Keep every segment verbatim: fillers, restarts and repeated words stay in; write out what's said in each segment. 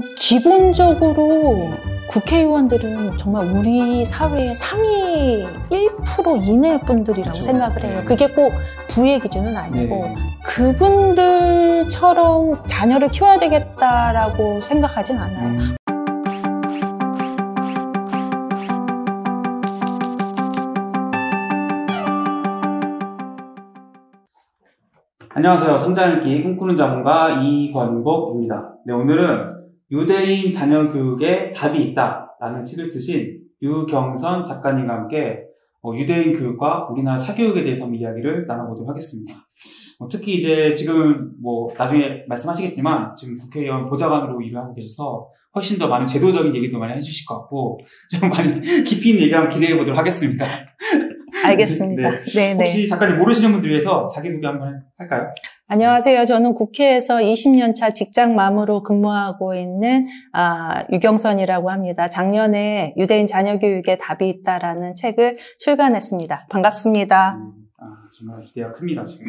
저는 기본적으로 국회의원들은 정말 우리 사회의 상위 일 퍼센트 이내 분들이라고 그렇죠. 생각을 해요. 그게 꼭 부의 기준은 아니고 네. 그분들처럼 자녀를 키워야 되겠다라고 생각하진 않아요. 음. 안녕하세요. 성장을 기 꿈꾸는 자문가 이권복입니다. 네, 오늘은 유대인 자녀 교육에 답이 있다라는 책을 쓰신 유경선 작가님과 함께 어, 유대인 교육과 우리나라 사교육에 대해서 한번 이야기를 나눠보도록 하겠습니다. 어, 특히 이제 지금 뭐 나중에 말씀하시겠지만 지금 국회의원 보좌관으로 일을 하고 계셔서 훨씬 더 많은 제도적인 얘기도 많이 해주실 것 같고 좀 많이 깊이 있는 얘기 한번 기대해 보도록 하겠습니다. 알겠습니다. 네. 네, 혹시 작가님 모르시는 분들 위해서 자기소개 한번 할까요? 안녕하세요. 저는 국회에서 이십 년 차 직장맘으로 근무하고 있는 아, 유경선이라고 합니다. 작년에 유대인 자녀 교육에 답이 있다라는 책을 출간했습니다. 반갑습니다. 음, 아, 정말 기대가 큽니다, 지금.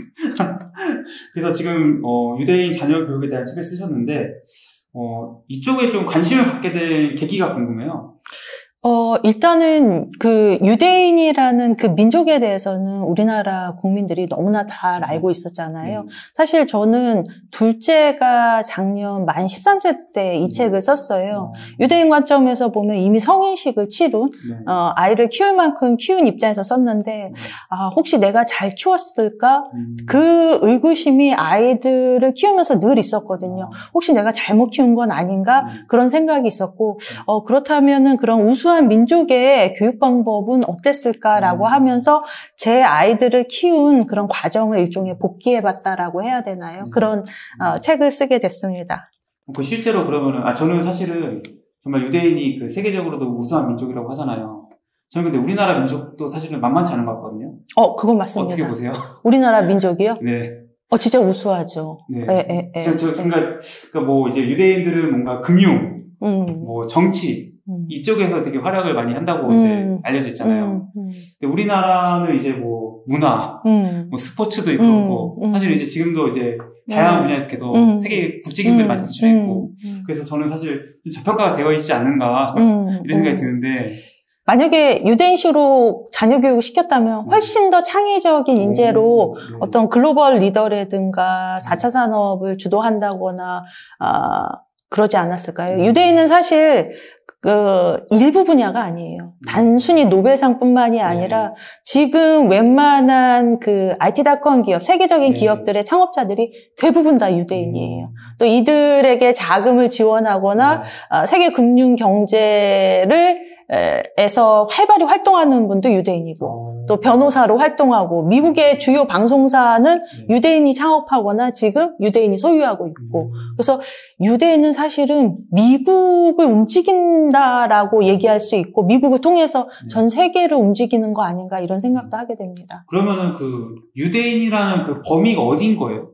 그래서 지금 어, 유대인 자녀 교육에 대한 책을 쓰셨는데 어, 이쪽에 좀 관심을 갖게 된 계기가 궁금해요. 어, 일단은 그 유대인이라는 그 민족에 대해서는 우리나라 국민들이 너무나 잘 알고 있었잖아요. 음. 사실 저는 둘째가 작년 만 열세 세 때 이 음. 책을 썼어요. 음. 유대인 관점에서 보면 이미 성인식을 치룬, 음. 어, 아이를 키울 만큼 키운 입장에서 썼는데, 음. 아, 혹시 내가 잘 키웠을까? 음. 그 의구심이 아이들을 키우면서 늘 있었거든요. 혹시 내가 잘못 키운 건 아닌가? 음. 그런 생각이 있었고, 어, 그렇다면은 그런 우수한 민족의 교육 방법은 어땠을까라고 음. 하면서 제 아이들을 키운 그런 과정을 일종의 복기해봤다라고 해야 되나요? 음. 그런 어, 책을 쓰게 됐습니다. 그 실제로 그러면은 아 저는 사실은 정말 유대인이 그 세계적으로도 우수한 민족이라고 하잖아요. 저는 근데 우리나라 민족도 사실은 만만치 않은 것 같거든요. 어, 그건 맞습니다. 어떻게 보세요? 우리나라 민족이요? 네. 어, 진짜 우수하죠. 네. 에, 에, 에. 저, 저, 그러니까, 그러니까 뭐 이제 유대인들은 뭔가 금융, 음. 뭐 정치 음. 이쪽에서 되게 활약을 많이 한다고 음. 이제 알려져 있잖아요. 음. 음. 근데 우리나라는 이제 뭐 문화, 음. 뭐 스포츠도 있고, 음. 음. 사실 이제 지금도 이제 다양한 분야에서 계속 음. 세계 국제기구에 많이 진출했고, 음. 그래서 저는 사실 좀 저평가가 되어 있지 않는가 음. 이런 생각이 음. 드는데. 만약에 유대인식으로 자녀 교육을 시켰다면 훨씬 더 창의적인 인재로 네. 어떤 글로벌 리더라든가 사 차 산업을 주도한다거나 아, 그러지 않았을까요? 음. 유대인은 사실 그 일부 분야가 아니에요. 단순히 노벨상뿐만이 아니라 네. 지금 웬만한 그 아이티닷컴 기업, 세계적인 네. 기업들의 창업자들이 대부분 다 유대인이에요. 음. 또 이들에게 자금을 지원하거나 네. 아, 세계 금융 경제를 에서 활발히 활동하는 분도 유대인이고 어. 또 변호사로 활동하고 미국의 주요 방송사는 네. 유대인이 창업하거나 지금 유대인이 소유하고 있고 음. 그래서 유대인은 사실은 미국을 움직인다라고 얘기할 수 있고 미국을 통해서 네. 전 세계를 움직이는 거 아닌가 이런 생각도 하게 됩니다. 그러면은 그 유대인이라는 그 범위가 어디인 거예요?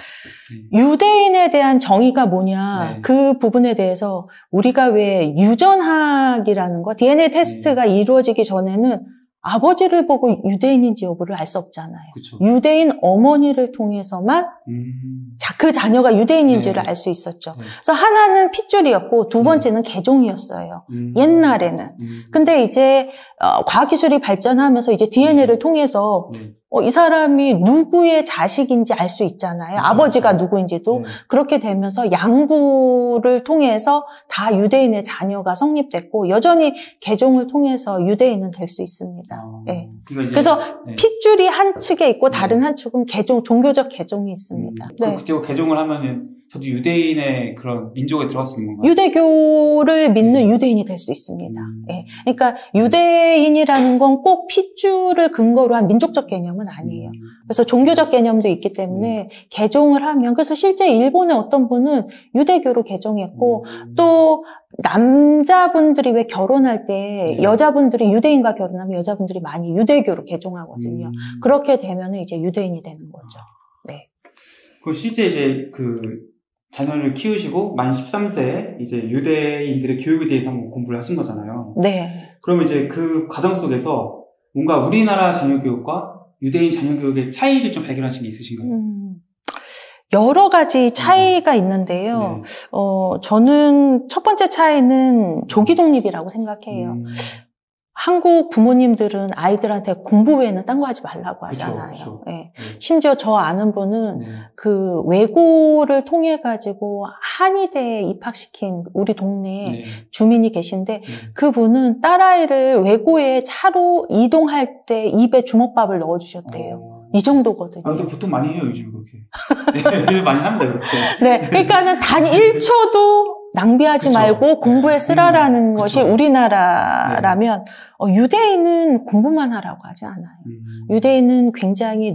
유대인에 대한 정의가 뭐냐 네. 그 부분에 대해서 우리가 왜 유전학이라는 거 디엔에이 테스트가 네. 이루어지기 전에는 아버지를 보고 유대인인지 여부를 알 수 없잖아요. 그쵸. 유대인 어머니를 통해서만 음. 자, 그 자녀가 유대인인지를 네. 알 수 있었죠. 네. 그래서 하나는 핏줄이었고 두 번째는 음. 개종이었어요. 음. 옛날에는. 음. 근데 이제 어, 과학기술이 발전하면서 이제 디엔에이를 네. 통해서 네. 어, 이 사람이 누구의 자식인지 알 수 있잖아요. 그렇죠. 아버지가 누구인지도. 네. 그렇게 되면서 양부를 통해서 다 유대인의 자녀가 성립됐고 여전히 개종을 통해서 유대인은 될 수 있습니다. 아, 네. 그래서 네. 핏줄이 한 측에 있고 다른 한 축은 개종, 종교적 개종이 있습니다. 음, 네. 그리고 개종을 하면은 저도 유대인의 그런 민족에 들어갈 수 있는 건가요? 유대교를 믿는 네. 유대인이 될 수 있습니다. 음. 네. 그러니까 유대인이라는 건 꼭 핏줄을 근거로 한 민족적 개념은 아니에요. 음. 그래서 종교적 개념도 있기 때문에 음. 개종을 하면 그래서 실제 일본의 어떤 분은 유대교로 개종했고 음. 또 남자분들이 왜 결혼할 때 네. 여자분들이 유대인과 결혼하면 여자분들이 많이 유대교로 개종하거든요. 음. 그렇게 되면 이제 유대인이 되는 거죠. 네. 그 실제 이제 그 자녀를 키우시고 만 열세 세에 이제 유대인들의 교육에 대해서 한번 공부를 하신 거잖아요. 네. 그러면 이제 그 과정 속에서 뭔가 우리나라 자녀 교육과 유대인 자녀 교육의 차이를 좀 발견하신 게 있으신가요? 음. 여러 가지 차이가 있는데요. 네. 어, 저는 첫 번째 차이는 조기 독립이라고 생각해요. 음. 한국 부모님들은 아이들한테 공부 외에는 딴 거 하지 말라고 하잖아요. 그쵸, 그쵸. 네. 네. 심지어 저 아는 분은 네. 그 외고를 통해 가지고 한의대에 입학시킨 우리 동네에 네. 주민이 계신데 네. 그분은 딸아이를 외고에 차로 이동할 때 입에 주먹밥을 넣어주셨대요. 어. 이 정도거든요. 아, 근데 보통 많이 해요, 요즘 그렇게. 네, 많이 합니다, 그렇게. 네, 그러니까는 단 일 초도 낭비하지 그쵸. 말고 공부에 네. 쓰라라는 음, 것이 그쵸. 우리나라라면 네. 어, 유대인은 공부만 하라고 하지 않아요. 음. 유대인은 굉장히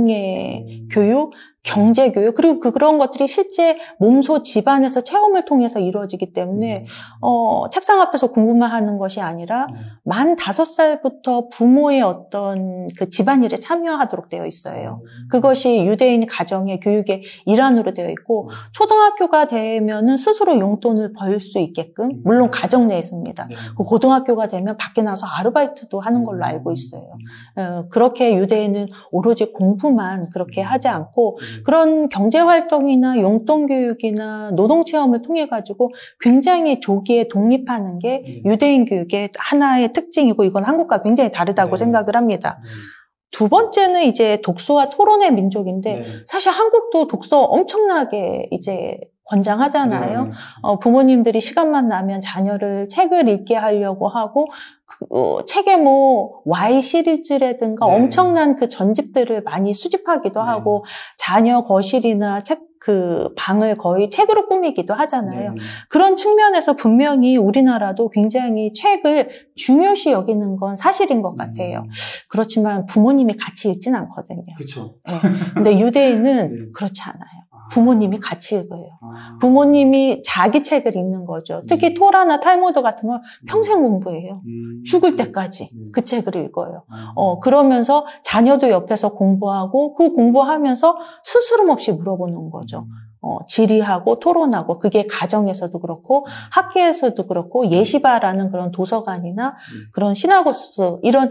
노동의 음. 교육, 경제 교육 그리고 그, 그런 것들이 실제 몸소 집안에서 체험을 통해서 이루어지기 때문에 음. 어, 책상 앞에서 공부만 하는 것이 아니라 음. 만 다섯 살부터 부모의 어떤 그 집안일에 참여하도록 되어 있어요. 음. 그것이 유대인 가정의 교육의 일환으로 되어 있고 음. 초등학교가 되면은 스스로 용돈을 벌 수 있게끔 물론 가정 내에 있습니다. 네. 그 고등학교가 되면 밖에 나서 아르바이트도 하는 걸로 알고 있어요. 어, 그렇게 유대인은 오로지 공부만 그렇게 하지 않고 그런 경제활동이나 용돈교육이나 노동체험을 통해 가지고 굉장히 조기에 독립하는 게 유대인 교육의 하나의 특징이고 이건 한국과 굉장히 다르다고 네. 생각을 합니다. 네. 두 번째는 이제 독서와 토론의 민족인데 네. 사실 한국도 독서 엄청나게 이제 권장하잖아요. 네. 어, 부모님들이 시간만 나면 자녀를 책을 읽게 하려고 하고 그, 어, 책에 뭐 Y 시리즈라든가 네. 엄청난 그 전집들을 많이 수집하기도 네. 하고 자녀 거실이나 책 그 방을 거의 책으로 꾸미기도 하잖아요. 네. 그런 측면에서 분명히 우리나라도 굉장히 책을 중요시 여기는 건 사실인 것 같아요. 음. 그렇지만 부모님이 같이 읽진 않거든요. 그렇죠. 네. 근데 유대인은 네. 그렇지 않아요. 부모님이 같이 읽어요. 아. 부모님이 자기 책을 읽는 거죠. 특히 음. 토라나 탈무드 같은 건 평생 음. 공부해요. 음. 죽을 때까지 음. 그 책을 읽어요. 아. 어, 그러면서 자녀도 옆에서 공부하고 그 공부하면서 스스럼 없이 물어보는 거죠. 어, 질의하고 토론하고 그게 가정에서도 그렇고 학교에서도 그렇고 예시바라는 그런 도서관이나 그런 시나고스 이런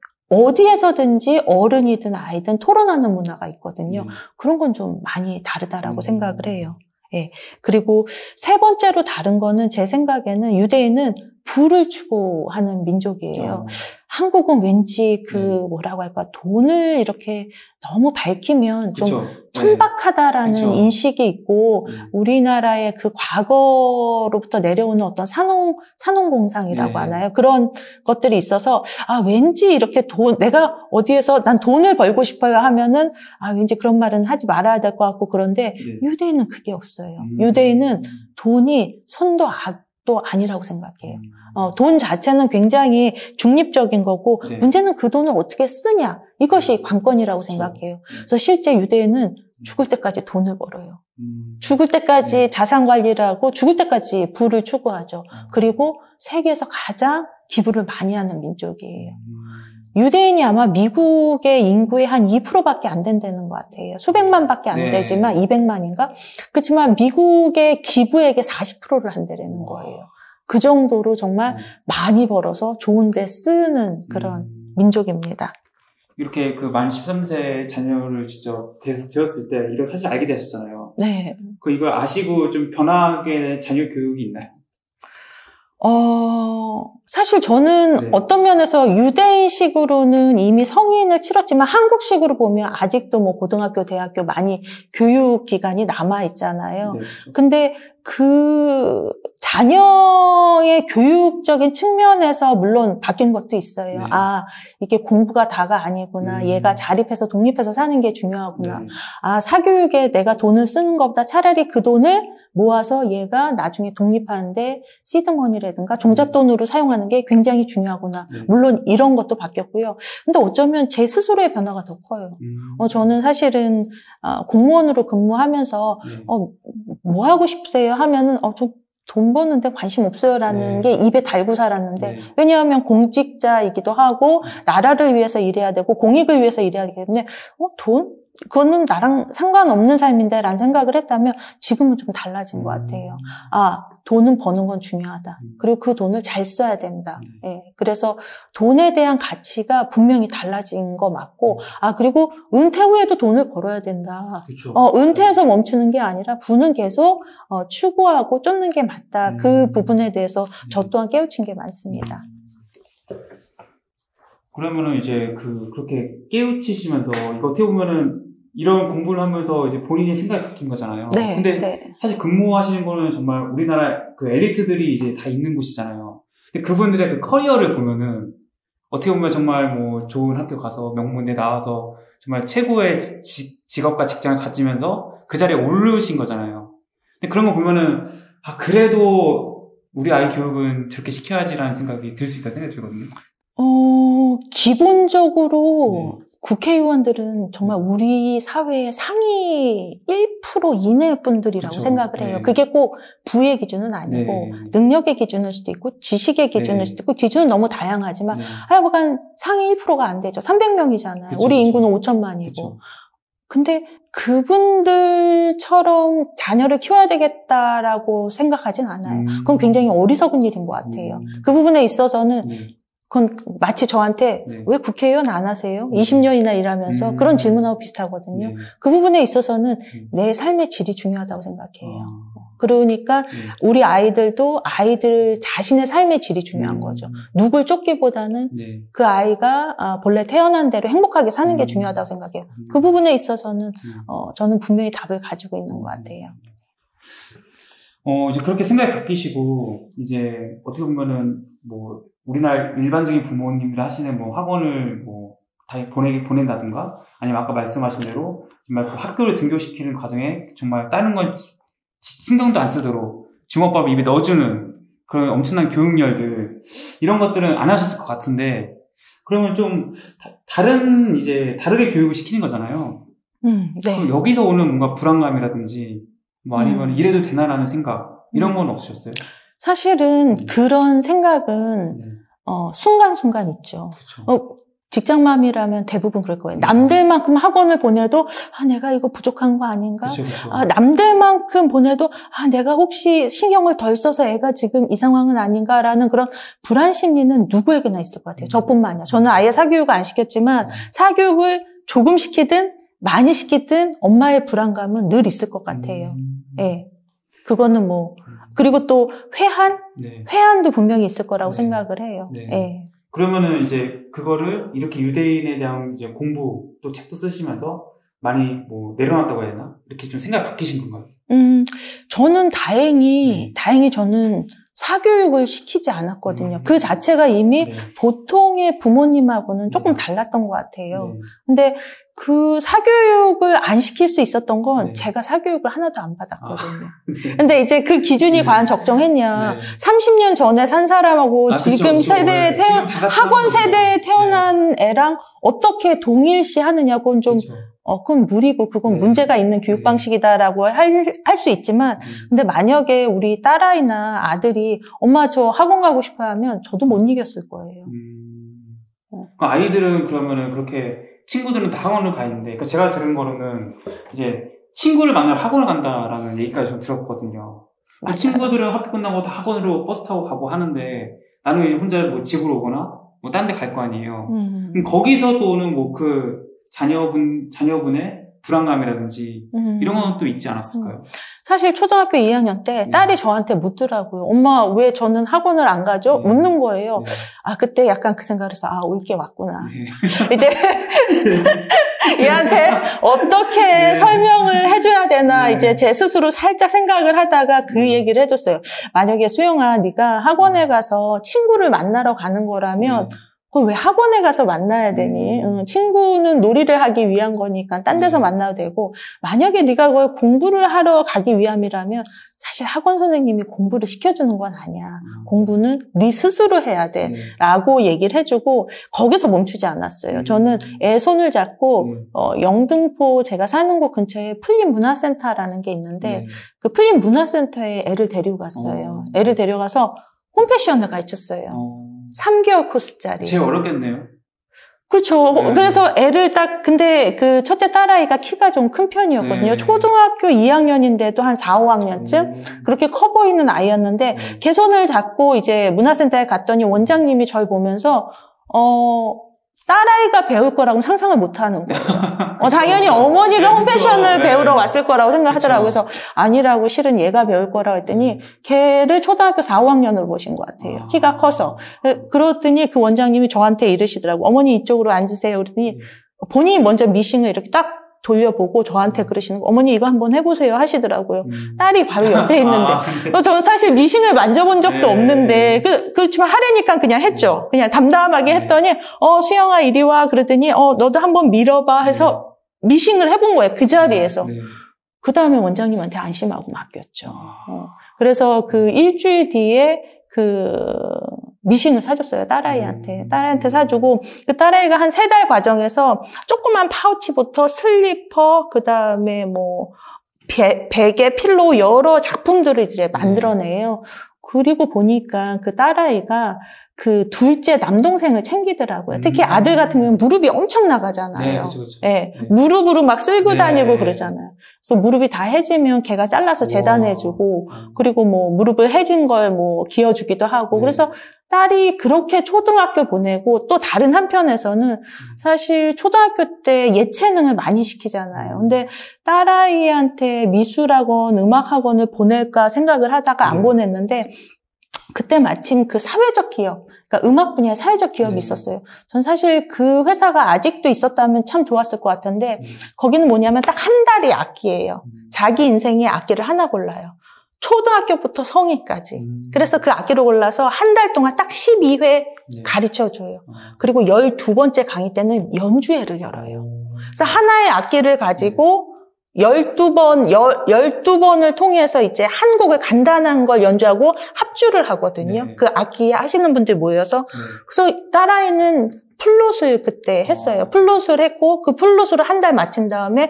어디에서든지 어른이든 아이든 토론하는 문화가 있거든요. 음. 그런 건 좀 많이 다르다라고 음. 생각을 해요. 예. 그리고 세 번째로 다른 거는 제 생각에는 유대인은 부를 추구하는 민족이에요. 어. 한국은 왠지 그 네. 뭐라고 할까 돈을 이렇게 너무 밝히면 좀 그쵸. 천박하다라는 네. 인식이 있고 네. 우리나라의 그 과거로부터 내려오는 어떤 산업 산업공상이라고 네. 하나요? 그런 것들이 있어서 아 왠지 이렇게 돈 내가 어디에서 난 돈을 벌고 싶어요 하면은 아 왠지 그런 말은 하지 말아야 될 것 같고 그런데 네. 유대인은 그게 없어요. 음. 유대인은 돈이 선도 악 또 아니라고 생각해요. 어, 돈 자체는 굉장히 중립적인 거고 네. 문제는 그 돈을 어떻게 쓰냐 이것이 관건이라고 생각해요. 그래서 실제 유대인은 죽을 때까지 돈을 벌어요. 죽을 때까지 네. 자산 관리를 하고 죽을 때까지 부를 추구하죠. 그리고 세계에서 가장 기부를 많이 하는 민족이에요. 유대인이 아마 미국의 인구의 한 이 퍼센트밖에 안 된다는 것 같아요. 수백만밖에 안 네. 되지만 이백만인가? 그렇지만 미국의 기부액의 사십 퍼센트를 한다는 거예요. 그 정도로 정말 음. 많이 벌어서 좋은 데 쓰는 그런 음. 민족입니다. 이렇게 그 만 십삼 세 자녀를 직접 되었을 때 이걸 사실 알게 되셨잖아요. 네. 그 이걸 아시고 좀 변하게 된 자녀 교육이 있나요? 어, 사실 저는 네. 어떤 면에서 유대인식으로는 이미 성인을 치렀지만 한국식으로 보면 아직도 뭐 고등학교, 대학교 많이 교육기간이 남아있잖아요. 네, 그렇죠. 근데 그 자녀의 교육적인 측면에서 물론 바뀐 것도 있어요. 네. 아, 이게 공부가 다가 아니구나. 음. 얘가 자립해서 독립해서 사는 게 중요하구나. 네. 아, 사교육에 내가 돈을 쓰는 것보다 차라리 그 돈을 모아서 얘가 나중에 독립하는데 시드머니라든가 종잣돈으로 사용하는 게 굉장히 중요하구나. 네. 물론 이런 것도 바뀌었고요. 근데 어쩌면 제 스스로의 변화가 더 커요. 음. 어, 저는 사실은 어, 공무원으로 근무하면서 네. 어, 뭐 하고 싶으세요? 하면은 어, 저 돈 버는데 관심 없어요라는 네. 게 입에 달고 살았는데 네. 왜냐하면 공직자이기도 하고 나라를 위해서 일해야 되고 공익을 위해서 일해야 되기 때문에 어, 돈? 그거는 나랑 상관없는 삶인데 라는 생각을 했다면 지금은 좀 달라진 것 같아요. 아, 돈은 버는 건 중요하다. 음. 그리고 그 돈을 잘 써야 된다. 음. 예. 그래서 돈에 대한 가치가 분명히 달라진 거 맞고, 아, 그리고 은퇴 후에도 돈을 벌어야 된다. 그렇죠. 어, 은퇴해서 멈추는 게 아니라 부는 계속 어, 추구하고 쫓는 게 맞다. 음. 그 부분에 대해서 저 또한 깨우친 게 많습니다. 그러면은 이제 그, 그렇게 깨우치시면서, 이거 어떻게 보면은 이런 공부를 하면서 이제 본인의 생각이 바뀐 거잖아요. 네. 근데 네. 사실 근무하시는 거는 정말 우리나라 그 엘리트들이 이제 다 있는 곳이잖아요. 근데 그분들의 그 커리어를 보면은 어떻게 보면 정말 뭐 좋은 학교 가서 명문대 나와서 정말 최고의 지, 직업과 직장을 가지면서 그 자리에 오르신 거잖아요. 근데 그런 거 보면은, 아, 그래도 우리 아이 교육은 저렇게 시켜야지라는 생각이 들 수 있다는 생각이 들거든요. 어, 기본적으로 네. 국회의원들은 정말 우리 사회의 상위 일 퍼센트 이내 분들이라고 그쵸. 생각을 해요. 네. 그게 꼭 부의 기준은 아니고 네. 능력의 기준일 수도 있고 지식의 기준일 네. 수도 있고 기준은 너무 다양하지만 네. 하여간 상위 일 퍼센트가 안 되죠. 삼백 명이잖아요. 그쵸, 우리 그쵸. 인구는 오천만이고. 그쵸. 근데 그분들처럼 자녀를 키워야 되겠다라고 생각하진 않아요. 음. 그건 굉장히 어리석은 일인 것 같아요. 음. 그 부분에 있어서는 네. 그건 마치 저한테 네. 왜 국회의원 안 하세요? 네. 이십 년이나 일하면서 음. 그런 질문하고 비슷하거든요. 네. 그 부분에 있어서는 네. 내 삶의 질이 중요하다고 생각해요. 아. 그러니까 네. 우리 아이들도 아이들 자신의 삶의 질이 중요한 음. 거죠. 누굴 쫓기보다는 네. 그 아이가 아, 본래 태어난 대로 행복하게 사는 게 음. 중요하다고 생각해요. 음. 그 부분에 있어서는 음. 어, 저는 분명히 답을 가지고 있는 것 같아요. 어, 이제 그렇게 생각이 바뀌시고, 이제, 어떻게 보면은, 뭐, 우리나라 일반적인 부모님들 하시는 뭐 학원을 뭐, 다 보내기, 보낸다든가, 아니면 아까 말씀하신 대로, 정말 그 학교를 등교시키는 과정에 정말 다른 건 신경도 안 쓰도록 주먹밥 입에 넣어주는 그런 엄청난 교육열들, 이런 것들은 안 하셨을 것 같은데, 그러면 좀, 다, 다른, 이제, 다르게 교육을 시키는 거잖아요. 음, 네. 그럼 여기서 오는 뭔가 불안감이라든지, 뭐 아니면 음. 이래도 되나라는 생각, 이런 건 없으셨어요? 사실은 음. 그런 생각은 네. 어, 순간순간 있죠. 그렇죠. 어, 직장맘이라면 대부분 그럴 거예요. 남들만큼 학원을 보내도 아 내가 이거 부족한 거 아닌가? 그쵸, 그쵸. 아 남들만큼 보내도 아 내가 혹시 신경을 덜 써서 애가 지금 이 상황은 아닌가라는 그런 불안 심리는 누구에게나 있을 것 같아요. 저뿐만 아니라. 저는 아예 사교육을 안 시켰지만 사교육을 조금 시키든 많이 시키든 엄마의 불안감은 늘 있을 것 같아요. 음. 예. 네. 그거는 뭐 그리고 또 회한? 네. 회한도 분명히 있을 거라고 네. 생각을 해요. 네. 네. 그러면은 이제 그거를 이렇게 유대인에 대한 이제 공부 또 책도 쓰시면서 많이 뭐 내려놨다고 해야 되나? 이렇게 좀 생각이 바뀌신 건가요? 음, 저는 다행히, 네. 다행히 저는 사교육을 시키지 않았거든요. 음. 그 자체가 이미 네. 보통의 부모님하고는 조금 네. 달랐던 것 같아요. 네. 근데 그 사교육을 안 시킬 수 있었던 건 네. 제가 사교육을 하나도 안 받았거든요. 네. 근데 이제 그 기준이 네. 과연 적정했냐. 네. 삼십 년 전에 산 사람하고 아, 지금 그쵸, 그쵸. 세대에 네. 태어, 지금 다 같이 학원 하는 세대에 거죠. 태어난 애랑 어떻게 동일시 하느냐고는 좀 그쵸. 어, 그건 무리고, 그건 네. 문제가 있는 교육 네. 방식이다라고 할, 할 수 있지만, 음. 근데 만약에 우리 딸아이나 아들이, 엄마 저 학원 가고 싶어 하면 저도 못 이겼을 거예요. 음. 어. 그 아이들은 그러면은 그렇게 친구들은 다 학원을 가 있는데, 그러니까 제가 들은 거로는 이제 친구를 만나러 학원을 간다라는 얘기까지 좀 들었거든요. 그 맞아요. 친구들은 학교 끝나고 다 학원으로 버스 타고 가고 하는데, 나는 혼자 뭐 집으로 오거나, 뭐 딴 데 갈 거 아니에요. 음. 그럼 거기서 또 오는 뭐 그 자녀분, 자녀분의 불안감이라든지, 음. 이런 건 또 있지 않았을까요? 사실 초등학교 이 학년 때 네. 딸이 저한테 묻더라고요. 엄마 왜 저는 학원을 안 가죠? 네. 묻는 거예요. 네. 아 그때 약간 그 생각을 해서 아 올 게 왔구나. 네. 이제 얘한테 어떻게 네. 설명을 해줘야 되나 네. 이제 제 스스로 살짝 생각을 하다가 그 네. 얘기를 해줬어요. 만약에 수영아 네가 학원에 가서 친구를 만나러 가는 거라면 네. 그걸 왜 학원에 가서 만나야 되니? 음. 응, 친구는 놀이를 하기 위한 거니까 딴 데서 네. 만나도 되고 만약에 네가 그걸 공부를 하러 가기 위함이라면 사실 학원 선생님이 공부를 시켜주는 건 아니야. 음. 공부는 네 스스로 해야 돼. 네. 라고 얘기를 해주고 거기서 멈추지 않았어요. 음. 저는 애 손을 잡고 네. 어, 영등포 제가 사는 곳 근처에 풀립문화센터라는 게 있는데 네. 그 풀립문화센터에 애를 데리고 갔어요. 어. 애를 데려가서 홈패션을 가르쳤어요. 어. 삼 개월 코스짜리. 제일 어렵겠네요. 그렇죠. 네. 그래서 애를 딱, 근데 그 첫째 딸아이가 키가 좀 큰 편이었거든요. 네. 초등학교 이 학년인데도 한 사, 오 학년쯤? 음. 그렇게 커 보이는 아이였는데, 네. 개손을 잡고 이제 문화센터에 갔더니 원장님이 저를 보면서, 어, 딸아이가 배울 거라고 상상을 못 하는 거예요. 어, 당연히 어머니가 네, 홈패션을 그쵸. 배우러 네. 왔을 거라고 생각하더라고요. 그쵸. 그래서 아니라고 실은 얘가 배울 거라고 했더니 걔를 초등학교 사, 오 학년으로 보신 것 같아요. 아. 키가 커서. 그랬더니 그 원장님이 저한테 이러시더라고요. 어머니 이쪽으로 앉으세요. 그랬더니 본인이 먼저 미싱을 이렇게 딱 돌려보고 저한테 그러시는 거, 어머니 이거 한번 해보세요 하시더라고요. 음. 딸이 바로 옆에 있는데. 아, 네. 저는 사실 미싱을 만져본 적도 네. 없는데, 그, 그렇지만 하려니까 그냥 했죠. 그냥 담담하게 네. 했더니, 어, 수영아 이리 와. 그러더니, 어, 너도 한번 밀어봐 해서 미싱을 해본 거예요. 그 자리에서. 네. 그 다음에 원장님한테 안심하고 맡겼죠. 아. 어. 그래서 그 일주일 뒤에 그 미싱을 사줬어요. 딸아이한테. 음. 딸아이한테 사주고, 그 딸아이가 한 세 달 과정에서 조그만 파우치부터 슬리퍼, 그 다음에 뭐, 배, 베개, 필로 여러 작품들을 이제 만들어내요. 그리고 보니까 그 딸아이가 그 둘째 남동생을 챙기더라고요. 특히 음. 아들 같은 경우는 무릎이 엄청 나가잖아요. 네, 그쵸, 그쵸. 네, 네. 무릎으로 막 쓸고 네. 다니고 그러잖아요. 그래서 무릎이 다 해지면 걔가 잘라서 재단해주고, 우와. 그리고 뭐 무릎을 해진 걸 뭐 기어주기도 하고, 네. 그래서 딸이 그렇게 초등학교 보내고, 또 다른 한편에서는 사실 초등학교 때 예체능을 많이 시키잖아요. 근데 딸아이한테 미술학원, 음악학원을 보낼까 생각을 하다가 안 네. 보냈는데, 그때 마침 그 사회적 기업, 그러니까 음악 분야의 사회적 기업이 네. 있었어요. 전 사실 그 회사가 아직도 있었다면 참 좋았을 것 같은데, 음. 거기는 뭐냐면 딱 한 달이 악기예요. 음. 자기 인생에 악기를 하나 골라요. 초등학교부터 성인까지. 음. 그래서 그 악기를 골라서 한 달 동안 딱 십이 회 네. 가르쳐줘요. 아. 그리고 열두 번째 강의 때는 연주회를 열어요. 그래서 하나의 악기를 가지고 열두 번, 열두 번을 통해서 이제 한 곡을 간단한 걸 연주하고 합주를 하거든요. 네. 그 악기 하시는 분들 모여서. 네. 그래서 딸아이는 플룻을 그때 했어요. 어. 플룻을 했고 그 플룻으로 한 달 마친 다음에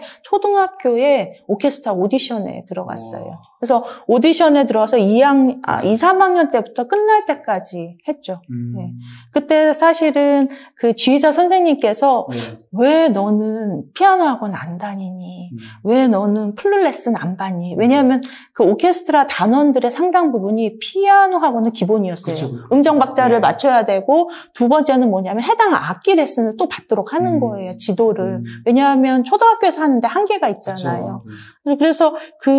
초등학교에 오케스트라 오디션에 들어갔어요. 어. 그래서 오디션에 들어와서 이 학년, 아, 이, 삼 학년 때부터 끝날 때까지 했죠. 음. 네. 그때 사실은 그 지휘자 선생님께서 네. 왜 너는 피아노 학원 안 다니니? 음. 왜 너는 플룻 레슨 안 받니? 왜냐하면 그 오케스트라 단원들의 상당 부분이 피아노 학원은 기본이었어요. 그쵸. 음정 박자를 네. 맞춰야 되고, 두 번째는 뭐냐면 해당 악기 레슨을 또 받도록 하는 음. 거예요. 지도를. 음. 왜냐하면 초등학교에서 하는데 한계가 있잖아요. 그쵸. 그래서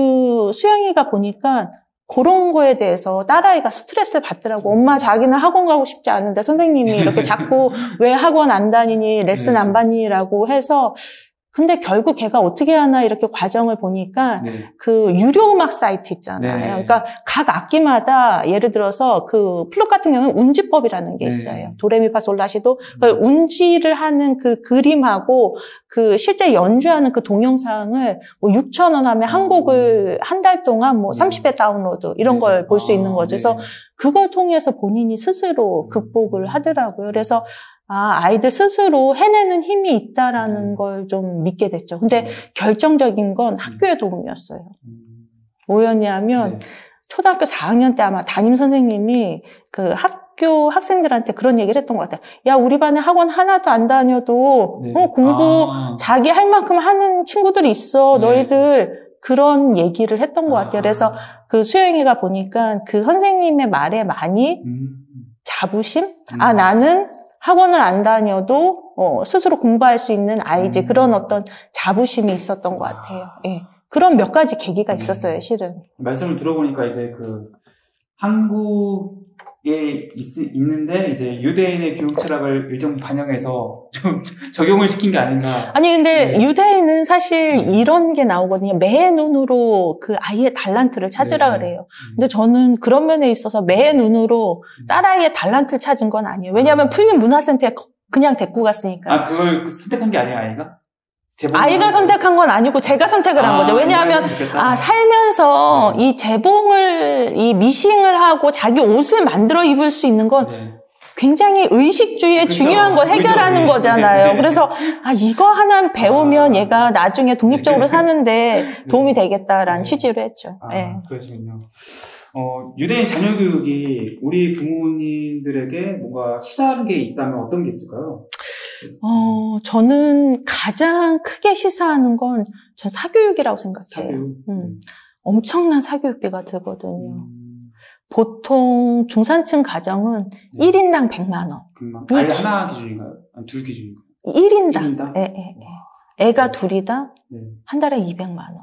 그 수영이가 보니까 그런 거에 대해서 딸아이가 스트레스를 받더라고. 엄마 자기는 학원 가고 싶지 않은데 선생님이 이렇게 자꾸 왜 학원 안 다니니, 레슨 네. 안 받니라고 해서, 근데 결국 걔가 어떻게 하나 이렇게 과정을 보니까 네. 그 유료 음악 사이트 있잖아요. 네. 그러니까 각 악기마다 예를 들어서 그 플룻 같은 경우는 운지법이라는 게 네. 있어요. 도레미파솔라시도 그 운지를 하는 그 그림하고 그 실제 연주하는 그 동영상을 뭐 육천 원 하면 한 곡을 한 달 동안 뭐 삼십 회 다운로드 이런 네. 걸 볼 수 있는 거죠. 네. 그래서 그걸 통해서 본인이 스스로 극복을 하더라고요. 그래서 아, 아이들 스스로 해내는 힘이 있다라는 걸 좀 믿게 됐죠. 근데 네. 결정적인 건 학교의 도움이었어요. 음. 뭐였냐면 네. 초등학교 사 학년 때 아마 담임 선생님이 그 학교 학생들한테 그런 얘기를 했던 것 같아요. 야, 우리 반에 학원 하나도 안 다녀도 네. 어, 공부 아. 자기 할 만큼 하는 친구들이 있어. 네. 너희들 그런 얘기를 했던 것 같아요. 그래서 그 수영이가 보니까 그 선생님의 말에 많이 음. 자부심? 음. 아, 나는 학원을 안 다녀도 어, 스스로 공부할 수 있는 아이지. 음. 그런 어떤 자부심이 있었던 것 같아요. 예. 그런 몇 가지 계기가 음. 있었어요, 실은. 말씀을 들어보니까 이제 그 한국에 있, 있는데 이제 유대인의 교육 철학을 일정 반영해서 좀 적용을 시킨 게 아닌가. 아니, 근데 네. 유대인은 사실 이런 게 나오거든요. 매의 눈으로 그 아이의 달란트를 찾으라 네. 그래요. 근데 저는 그런 면에 있어서 매의 눈으로 딸아이의 달란트를 찾은 건 아니에요. 왜냐하면 풀린 문화센터에 그냥 데리고 갔으니까. 아, 그걸 선택한 게 아니야, 아이가? 재봉... 아이가 선택한 건 아니고 제가 선택을 한 아, 거죠. 왜냐하면 아, 살면서 네. 이 재봉을, 이 미싱을 하고 자기 옷을 만들어 입을 수 있는 건 네. 굉장히 의식주의의 그쵸. 중요한 걸 해결하는 그쵸. 거잖아요. 네. 그래서 아, 이거 하나 배우면 아. 얘가 나중에 독립적으로 네. 사는데 도움이 되겠다라는 네. 취지로 했죠. 아, 네. 그러시군요. 어, 유대인 자녀 교육이 우리 부모님들에게 뭔가 시사하는 게 있다면 어떤 게 있을까요? 어, 저는 가장 크게 시사하는 건 전 사교육이라고 생각해요. 사교육. 음, 엄청난 사교육비가 들거든요. 음. 보통 중산층 가정은 네. 일 인당 백만 원. 백만. 아예 하나 기준인가요? 아니, 둘 기준인가요? 일 인당. 일 인당? 예, 예, 예. 애가 둘이다? 네. 한 달에 이백만 원.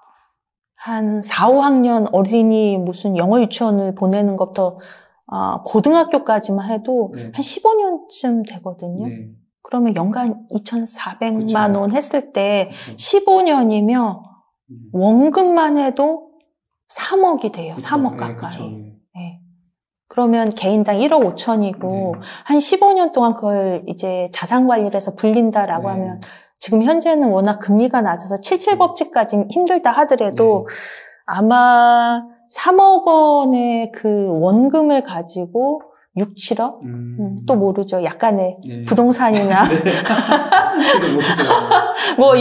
한 사, 오 학년 어린이 무슨 영어 유치원을 보내는 것부터 아, 고등학교까지만 해도 네. 한 십오 년쯤 되거든요. 네. 그러면 연간 이천사백만 그쵸. 원 했을 때 그쵸. 십오 년이면 음. 원금만 해도 삼억이 돼요. 그쵸. 삼억 네, 가까이. 그쵸. 네. 네. 그러면 개인당 일억 오천이고 네. 한 십오 년 동안 그걸 이제 자산 관리를 해서 불린다라고 네. 하면 지금 현재는 워낙 금리가 낮아서 칠칠 법칙까지 힘들다 하더라도 네. 아마 삼억 원의 그 원금을 가지고 육, 칠억? 음. 음, 또 모르죠. 약간의 네. 부동산이나 네. 그래도 모르죠. 뭐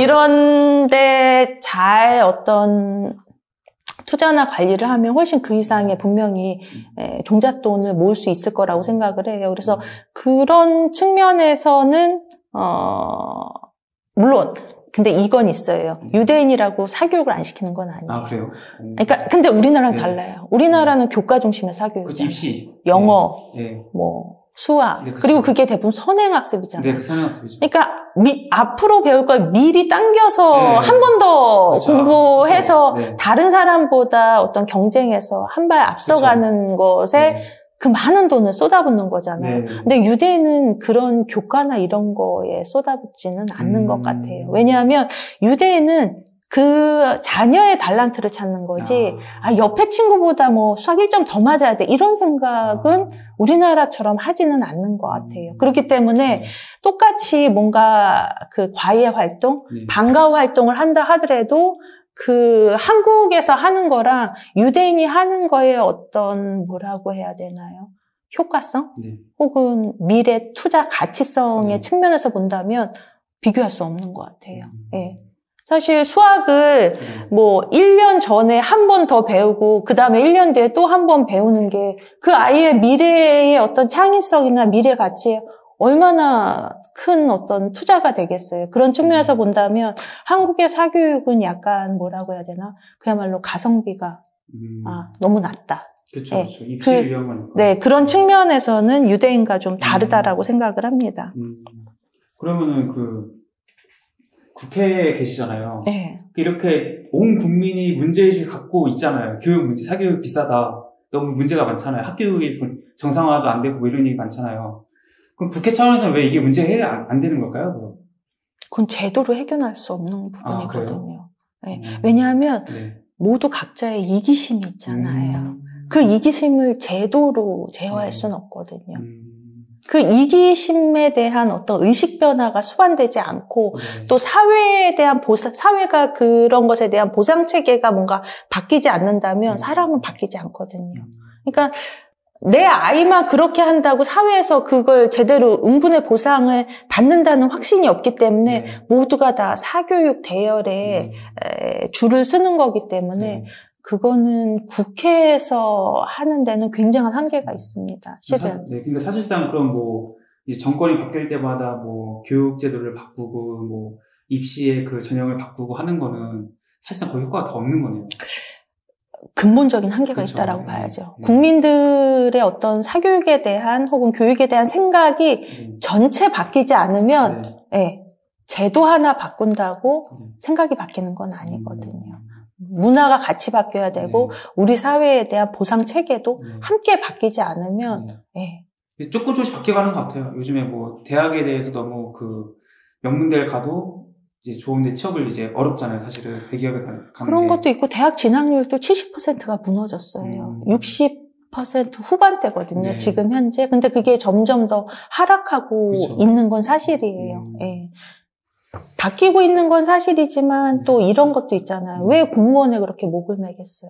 이런데 잘 어떤 투자나 관리를 하면 훨씬 그 이상의 분명히 에, 종잣돈을 모을 수 있을 거라고 생각을 해요. 그래서 그런 측면에서는 어 물론 근데 이건 있어요. 유대인이라고 사교육을 안 시키는 건 아니에요. 아, 그래요? 오. 그러니까 근데 우리나라랑 네. 달라요. 우리나라는 네. 교과 중심의 그 사교육이잖아요. 입시. 영어, 네. 뭐 수학, 네, 그렇죠. 그리고 그게 대부분 선행학습이잖아요. 네, 그 선행학습이죠. 그러니까 미, 앞으로 배울 걸 미리 당겨서 네. 한 번 더 그렇죠. 공부해서 그렇죠. 네. 다른 사람보다 어떤 경쟁에서 한 발 앞서가는 그렇죠. 것에 네. 그 많은 돈을 쏟아붓는 거잖아요. 네. 근데 유대인은 그런 교과나 이런 거에 쏟아붓지는 않는 음. 것 같아요. 왜냐하면 유대인은 그 자녀의 달란트를 찾는 거지, 아, 아 옆에 친구보다 뭐 수학 일 점 더 맞아야 돼. 이런 생각은 아. 우리나라처럼 하지는 않는 것 같아요. 음. 그렇기 때문에 네. 똑같이 뭔가 그 과외 활동, 네. 방과후 활동을 한다 하더라도 그 한국에서 하는 거랑 유대인이 하는 거에 어떤 뭐라고 해야 되나요? 효과성? 네. 혹은 미래 투자 가치성의 네. 측면에서 본다면 비교할 수 없는 것 같아요. 음. 예. 사실 수학을 네. 뭐 일 년 전에 한 번 더 배우고 그 다음에 일 년 뒤에 또 한 번 배우는 게 그 아이의 미래의 어떤 창의성이나 미래 가치에 얼마나 큰 어떤 투자가 되겠어요. 그런 측면에서 본다면 한국의 사교육은 약간 뭐라고 해야 되나? 그야말로 가성비가 음. 아, 너무 낮다. 그렇죠. 네. 그렇죠. 입시 그, 위험하니까. 네, 그런 측면에서는 유대인과 좀 다르다라고 음. 생각을 합니다. 음. 그러면은 그 국회에 계시잖아요. 네. 이렇게 온 국민이 문제의식을 갖고 있잖아요. 교육 문제, 사교육 비싸다. 너무 문제가 많잖아요. 학교육이 정상화도 안 되고 뭐 이런 얘기 많잖아요. 그럼 국회 차원에서는 왜 이게 문제 해결 안, 안 되는 걸까요? 그럼? 그건 제도로 해결할 수 없는 아, 부분이거든요. 네. 음. 왜냐하면 네. 모두 각자의 이기심이 있잖아요. 음. 그 이기심을 제도로 제어할 네. 수는 없거든요. 음. 그 이기심에 대한 어떤 의식 변화가 수반되지 않고 네. 또 사회에 대한 보상, 사회가 그런 것에 대한 보상 체계가 뭔가 바뀌지 않는다면 음. 사람은 바뀌지 않거든요. 그러니까 내 아이만 그렇게 한다고 사회에서 그걸 제대로 응분의 보상을 받는다는 확신이 없기 때문에 네. 모두가 다 사교육 대열에 음. 에, 줄을 쓰는 거기 때문에 네. 그거는 국회에서 하는 데는 굉장한 한계가 있습니다. 실은. 사, 네, 그러니까 사실상 그럼 뭐 이제 정권이 바뀔 때마다 뭐 교육 제도를 바꾸고 뭐 입시의 그 전형을 바꾸고 하는 거는 사실상 거의 효과가 더 없는 거네요. 근본적인 한계가 그렇죠. 있다라고 네. 봐야죠. 네. 국민들의 어떤 사교육에 대한 혹은 교육에 대한 생각이 네. 전체 바뀌지 않으면 네. 네, 제도 하나 바꾼다고 네. 생각이 바뀌는 건 아니거든요. 음. 문화가 같이 바뀌어야 되고 네. 우리 사회에 대한 보상 체계도 네. 함께 바뀌지 않으면 네. 네. 조금 조금씩 바뀌어가는 것 같아요. 요즘에 뭐 대학에 대해서 너무 그 명문대를 가도 이제 좋은데 취업을 이제 어렵잖아요. 사실은 대기업에 가는 그런 게. 것도 있고 대학 진학률도 칠십 퍼센트가 무너졌어요. 음. 육십 퍼센트 후반대거든요. 네. 지금 현재. 근데 그게 점점 더 하락하고 그렇죠. 있는 건 사실이에요. 음. 예. 바뀌고 있는 건 사실이지만 또 이런 것도 있잖아요. 음. 왜 공무원에 그렇게 목을 매겠어요?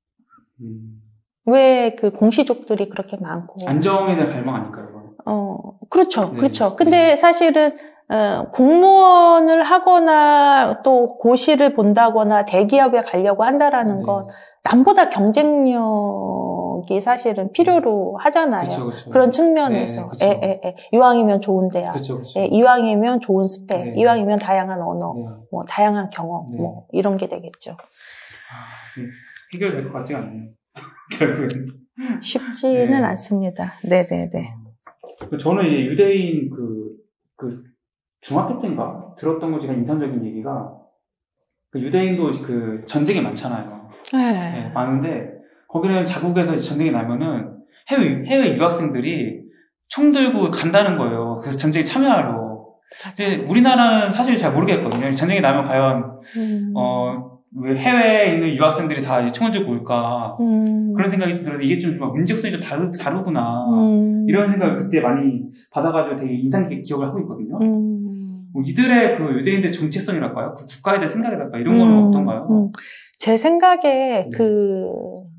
음. 왜 그 공시족들이 그렇게 많고. 안정에 대한 갈망 아닐까요? 어, 그렇죠. 네. 그렇죠. 근데 네. 사실은 어, 공무원을 하거나 또 고시를 본다거나 대기업에 가려고 한다라는 네. 건 남보다 경력이 사실은 필요로 하잖아요. 그쵸, 그쵸. 그런 측면에서. 네, 에, 에, 에. 이왕이면 좋은 대학, 그쵸, 그쵸. 에, 이왕이면 좋은 스펙, 네. 이왕이면 다양한 언어, 네. 뭐 다양한 경험, 네. 뭐 이런 게 되겠죠. 아, 해결될 것 같지가 않네요. 결국은. 쉽지는 네. 않습니다. 네네네. 저는 이제 유대인 그, 그, 중학교 때인가 들었던 것 중에 인상적인 얘기가, 그 유대인도 그 전쟁이 많잖아요. 네. 네, 많은데, 거기는 자국에서 전쟁이 나면은 해외, 해외 유학생들이 총 들고 간다는 거예요. 그래서 전쟁에 참여하러. 근데 우리나라는 사실 잘 모르겠거든요. 전쟁이 나면 과연, 음. 어, 왜 해외에 있는 유학생들이 다 이제 총을 들고 올까. 음. 그런 생각이 들어서 이게 좀 문제성이 좀 다르, 다르구나. 음. 이런 생각을 그때 많이 받아가지고 되게 인상 깊게 기억을 하고 있거든요. 음. 뭐 이들의 그 유대인들의 정체성이랄까요? 그 국가에 대한 생각이랄까? 이런 건 음. 어떤가요? 음. 제 생각에 네. 그,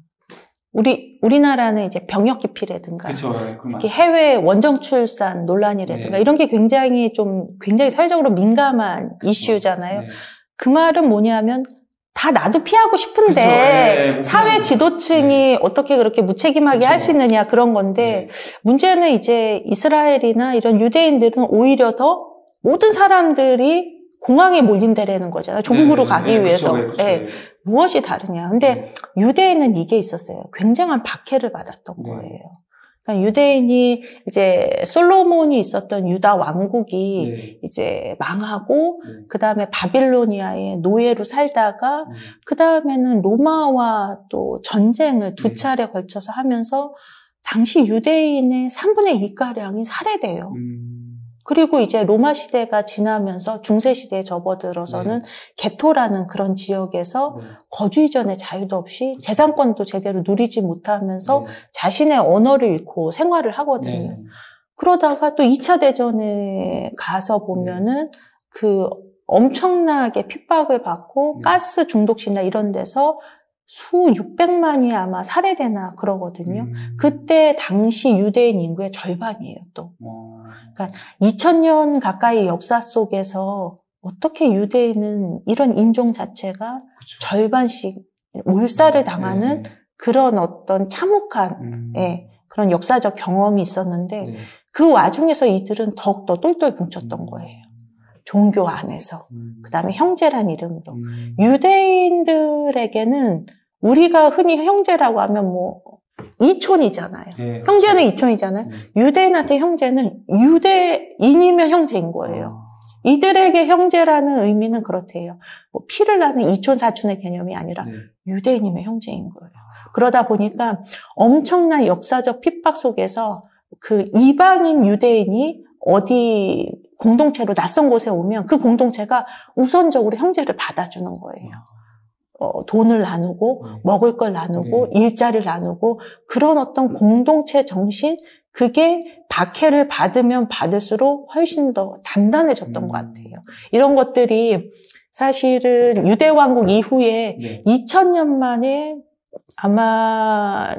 우리, 우리나라는 이제 병역 기피라든가. 그쵸. 특히 해외 원정 출산 논란이라든가. 네. 이런 게 굉장히 좀, 굉장히 사회적으로 민감한 그쵸. 이슈잖아요. 네. 그 말은 뭐냐면, 다 나도 피하고 싶은데 네, 사회 지도층이 네. 어떻게 그렇게 무책임하게 할 수 있느냐 그런 건데 네. 문제는 이제 이스라엘이나 이런 유대인들은 오히려 더 모든 사람들이 공항에 몰린다라는 거잖아요. 조국으로 네, 가기 네, 위해서. 그쵸, 그쵸. 네. 무엇이 다르냐. 근데 네. 유대인은 이게 있었어요. 굉장한 박해를 받았던 네. 거예요. 그러니까 유대인이 이제 솔로몬이 있었던 유다 왕국이 네. 이제 망하고 네. 그 다음에 바빌로니아의 노예로 살다가 네. 그 다음에는 로마와 또 전쟁을 두 차례 네. 걸쳐서 하면서 당시 유대인의 삼분의 이가량이 살해돼요. 음. 그리고 이제 로마 시대가 지나면서 중세 시대에 접어들어서는 네. 게토라는 그런 지역에서 네. 거주 이전의 자유도 없이 재산권도 제대로 누리지 못하면서 네. 자신의 언어를 잃고 생활을 하거든요. 네. 그러다가 또 이 차 대전에 가서 보면은 네. 그 엄청나게 핍박을 받고 네. 가스 중독시나 이런 데서 수 육백만이 아마 살해되나 그러거든요. 음. 그때 당시 유대인 인구의 절반이에요, 또. 와. 그러니까 이천 년 가까이 역사 속에서 어떻게 유대인은 이런 인종 자체가 그쵸. 절반씩 몰살을 당하는 네. 그런 어떤 참혹한 음. 예, 그런 역사적 경험이 있었는데 네. 그 와중에서 이들은 더욱더 똘똘 뭉쳤던 음. 거예요. 종교 안에서. 음. 그다음에 형제란 이름으로. 음. 유대인들에게는 우리가 흔히 형제라고 하면 뭐 이촌이잖아요. 네, 형제는 이촌이잖아요. 네. 유대인한테 형제는 유대인이면 형제인 거예요. 아. 이들에게 형제라는 의미는 그렇대요. 뭐 피를 나는 이촌 사촌의 개념이 아니라 네. 유대인이면 형제인 거예요. 그러다 보니까 엄청난 역사적 핍박 속에서 그 이방인 유대인이 어디 공동체로 낯선 곳에 오면 그 공동체가 우선적으로 형제를 받아주는 거예요. 어, 돈을 나누고 네. 먹을 걸 나누고 네. 일자리를 나누고 그런 어떤 공동체 정신 그게 박해를 받으면 받을수록 훨씬 더 단단해졌던 음. 것 같아요. 이런 것들이 사실은 유대왕국 이후에 네. 이천 년 만에 아마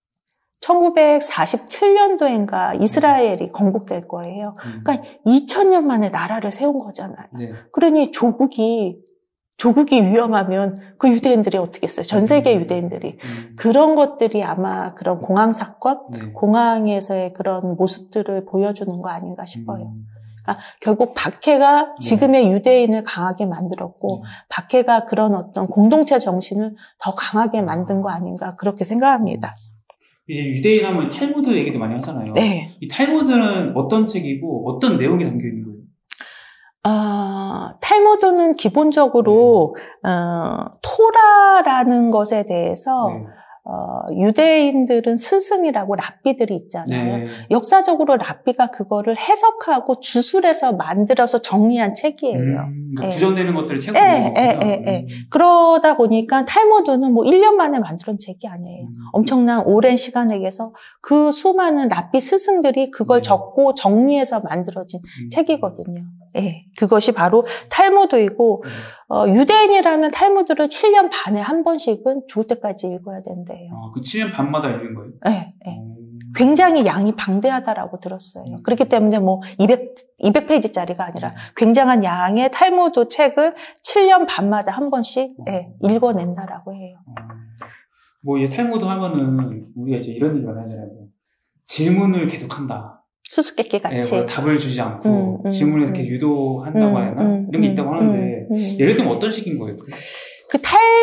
천구백사십칠 년도인가 이스라엘이 건국될 거예요. 그러니까 이천 년 만에 나라를 세운 거잖아요. 네. 그러니 조국이 조국이 위험하면 그 유대인들이 어떻게 했어요? 전 세계 유대인들이. 음. 그런 것들이 아마 그런 공항 사건, 네. 공항에서의 그런 모습들을 보여주는 거 아닌가 싶어요. 음. 그러니까 결국 박해가 지금의 네. 유대인을 강하게 만들었고, 네. 박해가 그런 어떤 공동체 정신을 더 강하게 만든 거 아닌가 그렇게 생각합니다. 이제 유대인 하면 탈무드 얘기도 많이 하잖아요. 네. 이 탈무드는 어떤 책이고 어떤 내용이 담겨 있는 거예요? 어, 탈무드는 기본적으로 네. 어, 토라라는 것에 대해서 네. 어, 유대인들은 스승이라고 랍비들이 있잖아요. 네. 역사적으로 랍비가 그거를 해석하고 주술해서 만들어서 정리한 책이에요. 음, 그러니까 네. 구전되는 것들을 책으로 네, 네, 네, 네. 그러다 보니까 탈무드는 뭐 일 년 만에 만들어낸 책이 아니에요. 음. 엄청난 오랜 시간에서 그 수많은 랍비 스승들이 그걸 네. 적고 정리해서 만들어진 음. 책이거든요. 네, 그것이 바로 탈무드이고 네. 어, 유대인이라면 탈무드를 칠 년 반에 한 번씩은 죽을 때까지 읽어야 된대요. 아, 그 칠 년 반마다 읽는 거예요? 네, 네. 음. 굉장히 양이 방대하다라고 들었어요. 음. 그렇기 때문에 뭐 이백, 이백 페이지짜리가 아니라 굉장한 양의 탈무드 책을 칠 년 반마다 한 번씩 네, 읽어낸다라고 해요. 음. 뭐 이제 탈무드 하면은 우리가 이제 이런 얘기 많이 하잖아요. 질문을 계속한다. 수수께끼 같이. 네, 뭐 답을 주지 않고 음, 음, 질문을 음. 이렇게 유도한다고 해야 하나? 음, 이런 게 음, 있다고 하는데 음, 음. 예를 들면 어떤 식인 거예요? 그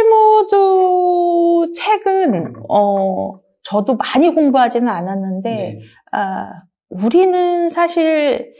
탈무드 책은 어 저도 많이 공부하지는 않았는데 네. 아, 우리는 사실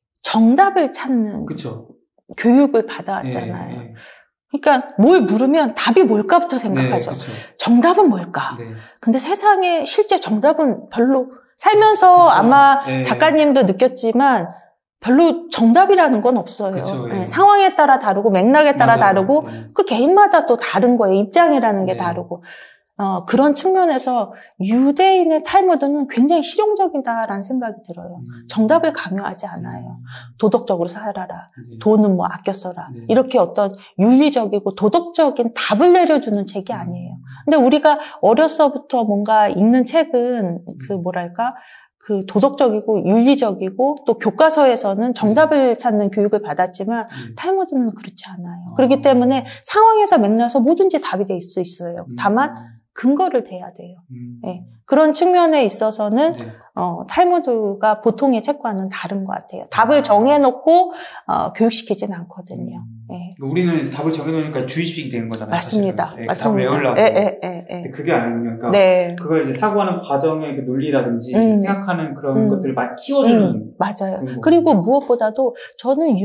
정답을 찾는 그쵸. 교육을 받아왔잖아요. 네, 네. 그러니까 뭘 물으면 답이 뭘까부터 생각하죠. 네, 그쵸. 정답은 뭘까? 네. 근데 세상에 실제 정답은 별로 살면서 그쵸. 아마 네. 작가님도 느꼈지만 별로 정답이라는 건 없어요. 그쵸, 네, 예. 상황에 따라 다르고 맥락에 따라 맞아요. 다르고 네. 그 개인마다 또 다른 거예요. 입장이라는 게 네. 다르고. 어, 그런 측면에서 유대인의 탈무드는 굉장히 실용적이다라는 생각이 들어요. 음. 정답을 강요하지 않아요. 도덕적으로 살아라. 네. 돈은 뭐 아껴 써라. 네. 이렇게 어떤 윤리적이고 도덕적인 답을 내려주는 책이 아니에요. 근데 우리가 어려서부터 뭔가 읽는 책은 그 뭐랄까 그 도덕적이고 윤리적이고 또 교과서에서는 정답을 찾는 교육을 받았지만 네. 탈무드는 그렇지 않아요. 아. 그렇기 때문에 상황에서 맥락에서 뭐든지 답이 될 수 있어요. 다만 근거를 대야 돼요. 음. 네. 그런 측면에 있어서는 네. 어, 탈무드가 보통의 책과는 다른 것 같아요. 답을 정해놓고 어, 교육시키진 않거든요. 네. 우리는 이제 답을 정해놓으니까 주의식이 되는 거잖아요. 맞습니다. 사실은. 네, 맞습니다. 답을 외우려고. 예, 예, 예, 예. 근데 그게 아니군요. 그러니까 네. 그걸 이제 사고하는 과정의 그 논리라든지 음. 생각하는 그런 음. 것들을 많이 키워주는. 음, 맞아요. 그런 그리고 무엇보다도 저는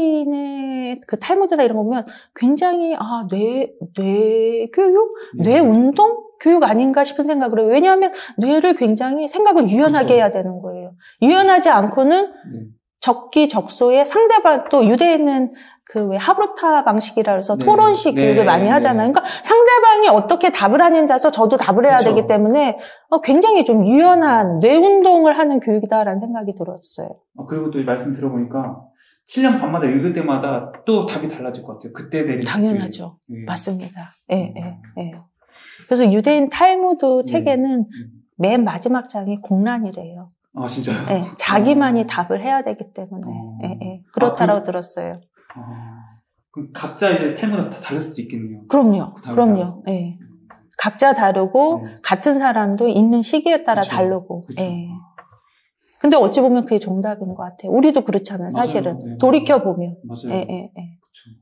유대인의 그 탈무드나 이런 거 보면 굉장히 아, 뇌, 뇌 교육? 네. 뇌 운동? 교육 아닌가 싶은 생각을 해요. 왜냐하면 뇌를 굉장히 생각을 유연하게 그쵸. 해야 되는 거예요. 유연하지 않고는 네. 적기적소에 상대방, 또 유대인은 그 왜 하브루타 방식이라 해서 네. 토론식 네. 교육을 많이 네. 하잖아요. 그러니까 상대방이 어떻게 답을 하는지 따라서 저도 답을 해야 그쵸. 되기 때문에 어, 굉장히 좀 유연한 뇌 운동을 하는 교육이다라는 생각이 들었어요. 어, 그리고 또 이 말씀 들어보니까 칠 년 반마다 읽을 때마다 또 답이 달라질 것 같아요. 그때 내린 당연하죠. 네. 맞습니다. 예, 예, 예. 그래서 유대인 탈무드 네. 책에는 맨 마지막 장이 공란이래요. 아, 진짜요? 예, 자기만이 답을 해야 되기 때문에. 어. 예, 예. 그렇다라고 아, 그- 들었어요. 아, 그럼 각자 이제 탈무드가 다 다를 수도 있겠네요. 그럼요. 그 답이 그럼요. 달라서. 예. 각자 다르고 네. 같은 사람도 있는 시기에 따라 그쵸. 다르고. 그쵸. 예. 근데 어찌 보면 그게 정답인 것 같아요. 우리도 그렇잖아요. 사실은. 맞아요. 네. 돌이켜 보면. 맞아요. 예, 예, 예. 그쵸.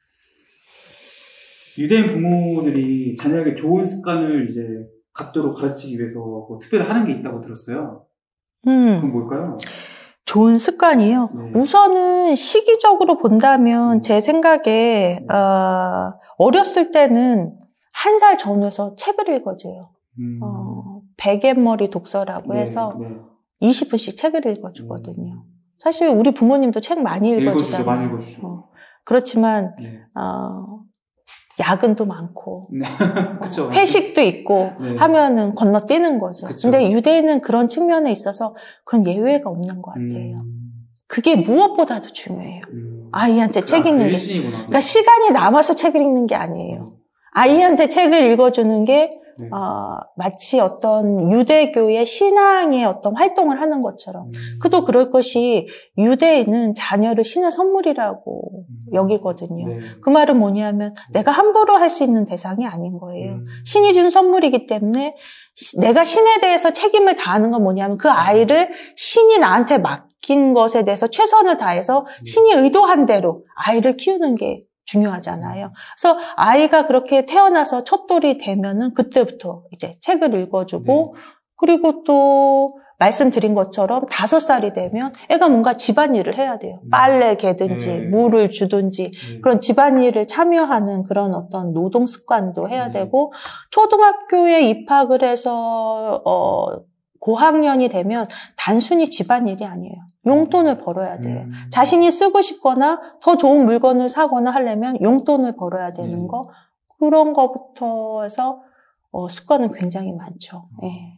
유대인 부모들이 자녀에게 좋은 습관을 이제 갖도록 가르치기 위해서 뭐 특별히 하는 게 있다고 들었어요. 음. 그건 뭘까요? 좋은 습관이요. 네. 우선은 시기적으로 본다면 음. 제 생각에 어, 어렸을 때는 한 살 전후에서 책을 읽어줘요. 음. 어, 베갯머리 독서라고 네, 해서 네. 이십 분씩 책을 읽어주거든요. 음. 사실 우리 부모님도 책 많이 읽어주죠, 읽어주잖아요. 많이 읽어주죠. 어, 그렇지만 네. 어, 야근도 많고 네. 그쵸. 회식도 있고 네. 하면은 건너뛰는 거죠. 그쵸. 근데 유대인은 그런 측면에 있어서 그런 예외가 없는 것 같아요. 음. 그게 무엇보다도 중요해요. 음. 아이한테 책 아, 읽는 그 게. 일순위구나. 그러니까 시간이 남아서 책을 읽는 게 아니에요. 아이한테 책을 읽어주는 게 네. 어, 마치 어떤 유대교의 신앙의 어떤 활동을 하는 것처럼. 음. 그도 그럴 것이 유대인은 자녀를 신의 선물이라고 음. 여기거든요. 네. 그 말은 뭐냐면 내가 함부로 할 수 있는 대상이 아닌 거예요. 음. 신이 준 선물이기 때문에 시- 내가 신에 대해서 책임을 다하는 건 뭐냐면 그 아이를 신이 나한테 맡긴 것에 대해서 최선을 다해서 신이 의도한 대로 아이를 키우는 게 중요하잖아요. 그래서 아이가 그렇게 태어나서 첫돌이 되면은 그때부터 이제 책을 읽어주고 네. 그리고 또 말씀드린 것처럼 다섯 살이 되면 애가 뭔가 집안일을 해야 돼요. 음. 빨래 개든지 네. 물을 주든지 네. 그런 집안일을 참여하는 그런 어떤 노동 습관도 해야 네. 되고 초등학교에 입학을 해서 어 고학년이 되면 단순히 집안일이 아니에요. 용돈을 벌어야 돼요. 음. 자신이 쓰고 싶거나 더 좋은 물건을 사거나 하려면 용돈을 벌어야 되는 네. 거 그런 거부터 해서 어, 습관은 굉장히 많죠. 예.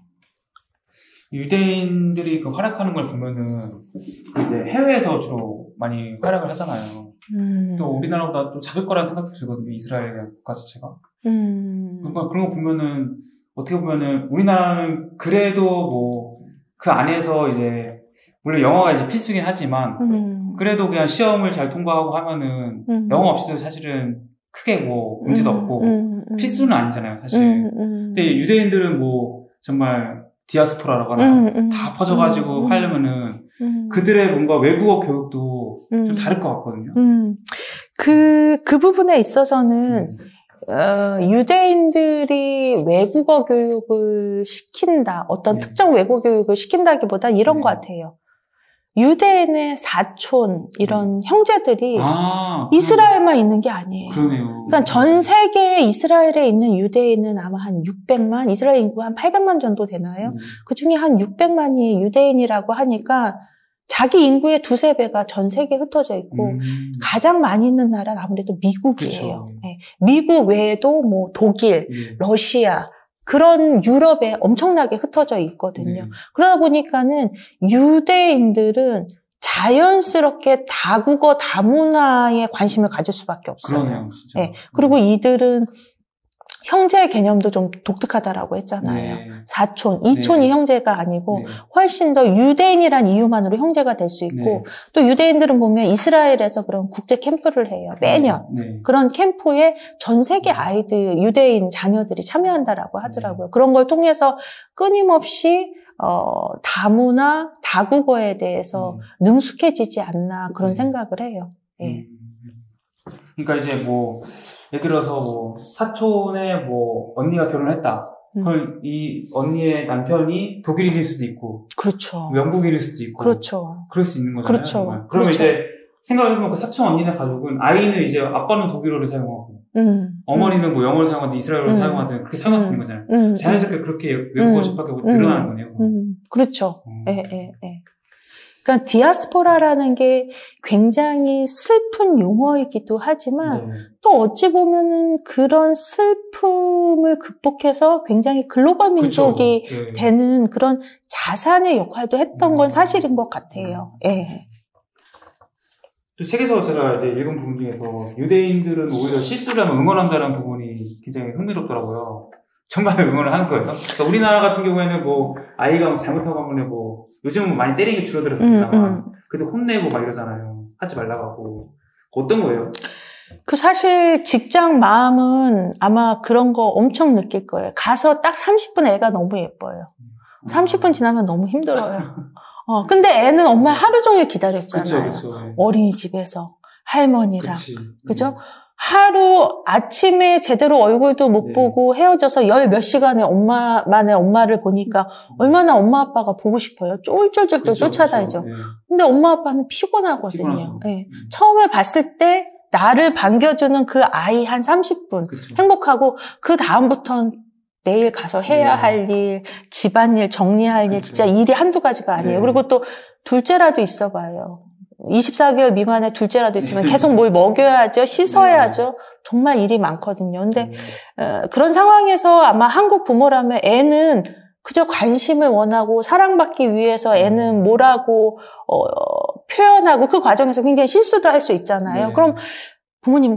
유대인들이 그 활약하는 걸 보면은 이제 해외에서 주로 많이 활약을 하잖아요. 음. 또 우리나라보다 또 작을 거라는 생각도 들거든요. 이스라엘 국가 자체가. 음. 그러니까 그런 거 보면은 어떻게 보면은 우리나라는 그래도 뭐 그 안에서 이제 물론 영어가 이제 필수긴 하지만 음. 그래도 그냥 시험을 잘 통과하고 하면은 음. 영어 없이도 사실은 크게 뭐 문제도 음, 없고 음, 음. 필수는 아니잖아요, 사실. 음, 음. 근데 유대인들은 뭐 정말 디아스포라라거나 음, 음, 다 퍼져가지고 음, 하려면은 음. 그들의 뭔가 외국어 교육도 음. 좀 다를 것 같거든요. 음. 그, 그 부분에 있어서는 음. 어, 유대인들이 외국어 교육을 시킨다, 어떤 네. 특정 외국어 교육을 시킨다기보다 이런 네. 것 같아요. 유대인의 사촌, 이런 네. 형제들이 아, 이스라엘만 있는 게 아니에요. 그러네요. 그러니까 전 세계 이스라엘에 있는 유대인은 아마 한 육백만, 이스라엘 인구가 한 팔백만 정도 되나요? 음. 그 중에 한 육백만이 유대인이라고 하니까 자기 인구의 두세 배가 전 세계에 흩어져 있고 음. 가장 많이 있는 나라는 아무래도 미국이에요. 그렇죠. 네. 미국 외에도 뭐 독일, 네. 러시아, 그런 유럽에 엄청나게 흩어져 있거든요. 네. 그러다 보니까는 유대인들은 자연스럽게 다국어, 다문화에 관심을 가질 수밖에 없어요. 그러네요, 진짜. 네. 그리고 이들은 형제 개념도 좀 독특하다라고 했잖아요. 네. 사촌, 이촌이 네. 형제가 아니고 네. 훨씬 더 유대인이란 이유만으로 형제가 될 수 있고 네. 또 유대인들은 보면 이스라엘에서 그런 국제 캠프를 해요. 매년. 네. 그런 캠프에 전 세계 아이들, 유대인 자녀들이 참여한다라고 하더라고요. 그런 걸 통해서 끊임없이 어, 다문화, 다국어에 대해서 네. 능숙해지지 않나 그런 네. 생각을 해요. 예. 음. 그러니까 이제 뭐 예를 들어서 뭐 사촌의 뭐 언니가 결혼을 했다. 음. 그럼 이 언니의 남편이 독일인일 수도 있고, 그렇죠. 영국인일 수도 있고, 그렇죠. 그럴 수 있는 거잖아요. 그렇죠. 정말. 그러면 그렇죠. 이제 생각해보면 그 사촌 언니네 가족은 아이는 이제 아빠는 독일어를 사용하고, 음. 어머니는 뭐 영어를 사용하든 이스라엘어를 음. 사용하든 그렇게 사용할 수 있는 거잖아요. 음. 자연스럽게 그렇게 외국어 음. 접하게 음. 늘어나는 거네요. 음. 그렇죠. 음. 예, 예, 예. 그러니까 디아스포라라는 게 굉장히 슬픈 용어이기도 하지만 네. 또 어찌 보면은 그런 슬픔을 극복해서 굉장히 글로벌 민족이 그쵸. 네. 되는 그런 자산의 역할도 했던 건 음. 사실인 것 같아요. 예. 또 책에서 제가 이제 읽은 부분 중에서 유대인들은 오히려 실수를 하면 응원한다는 부분이 굉장히 흥미롭더라고요. 정말 응원을 하는 거예요. 그러니까 우리나라 같은 경우에는 뭐 아이가 뭐 잘못하고 하면 뭐 요즘은 많이 때리는 게 줄어들었습니다만 음, 음. 그래도 혼내고 막 이러잖아요. 하지 말라고 하고. 어떤 거예요? 그 사실 직장 마음은 아마 그런 거 엄청 느낄 거예요. 가서 딱 삼십 분 애가 너무 예뻐요. 삼십 분 지나면 너무 힘들어요. 어, 근데 애는 엄마 하루 종일 기다렸잖아요. 그쵸, 그쵸. 어린이집에서 할머니랑. 그치. 그죠? 하루 아침에 제대로 얼굴도 못 네. 보고 헤어져서 열 몇 시간에 엄마, 만에 엄마를 보니까 얼마나 엄마 아빠가 보고 싶어요. 쫄쫄쫄쫄 그쵸, 쫓아다니죠. 그쵸. 네. 근데 엄마 아빠는 피곤하거든요. 피곤하죠. 예. 음. 처음에 봤을 때 나를 반겨주는 그 아이 한 삼십 분 그쵸. 행복하고 그 다음부터는 내일 가서 해야 네. 할 일, 집안일, 정리할 일, 그쵸. 진짜 일이 한두 가지가 아니에요. 네. 그리고 또 둘째라도 있어 봐요. 이십사 개월 미만의 둘째라도 있으면 계속 뭘 먹여야죠. 씻어야죠. 정말 일이 많거든요. 근데 네. 어, 그런 상황에서 아마 한국 부모라면 애는 그저 관심을 원하고 사랑받기 위해서 애는 뭐라고 어, 표현하고 그 과정에서 굉장히 실수도 할 수 있잖아요. 네. 그럼 부모님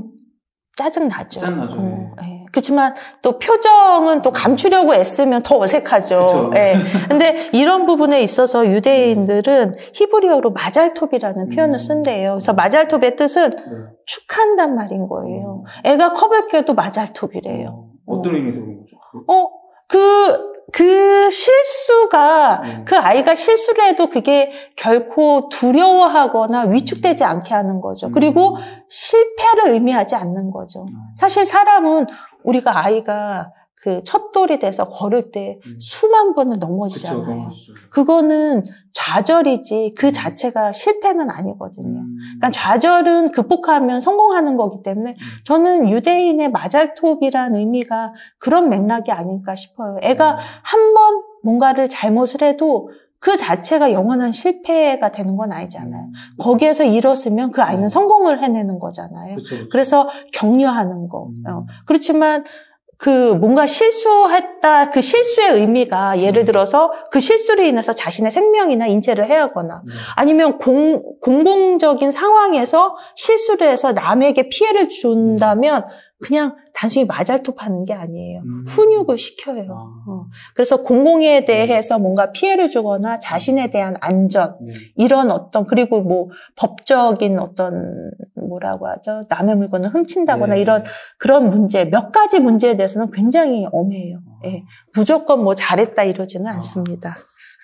짜증나죠. 짜증나죠. 어, 예. 그렇지만 또 표정은 또 감추려고 애쓰면 더 어색하죠. 그쵸. 예. 근데 이런 부분에 있어서 유대인들은 히브리어로 마잘톱이라는 표현을 음. 쓴대요. 그래서 마잘톱의 뜻은 네. 축하한단 말인 거예요. 애가 컵을 껴도 마잘톱이래요. 어, 어떤 의미에서 그런 거죠? 어, 그, 그 실수가, 음. 그 아이가 실수를 해도 그게 결코 두려워하거나 위축되지 않게 하는 거죠. 그리고 실패를 의미하지 않는 거죠. 사실 사람은 우리가 아이가 그 첫돌이 돼서 걸을 때 음. 수만 번을 그쵸, 넘어지잖아요. 넘어지죠. 그거는 좌절이지 그 자체가 실패는 아니거든요. 음. 그러니까 좌절은 극복하면 성공하는 거기 때문에 저는 유대인의 마잘톱이란 의미가 그런 맥락이 아닐까 싶어요. 애가 한 번 뭔가를 잘못을 해도 그 자체가 영원한 실패가 되는 건 아니잖아요. 음. 거기에서 일었으면 그 아이는 음. 성공을 해내는 거잖아요. 그쵸, 그쵸. 그래서 격려하는 거. 음. 어. 그렇지만 그 뭔가 실수했다, 그 실수의 의미가 예를 들어서 그 실수로 인해서 자신의 생명이나 인체를 해하거나 네. 아니면 공, 공공적인 상황에서 실수를 해서 남에게 피해를 준다면 그냥 단순히 마잘톱 하는 게 아니에요. 음. 훈육을 시켜요. 아. 어. 그래서 공공에 대해서 뭔가 피해를 주거나 자신에 대한 안전, 네. 이런 어떤, 그리고 뭐 법적인 어떤 뭐라고 하죠? 남의 물건을 훔친다거나 네. 이런 그런 문제, 몇 가지 문제에 대해서는 굉장히 엄해요. 아. 예. 무조건 뭐 잘했다 이러지는 아. 않습니다.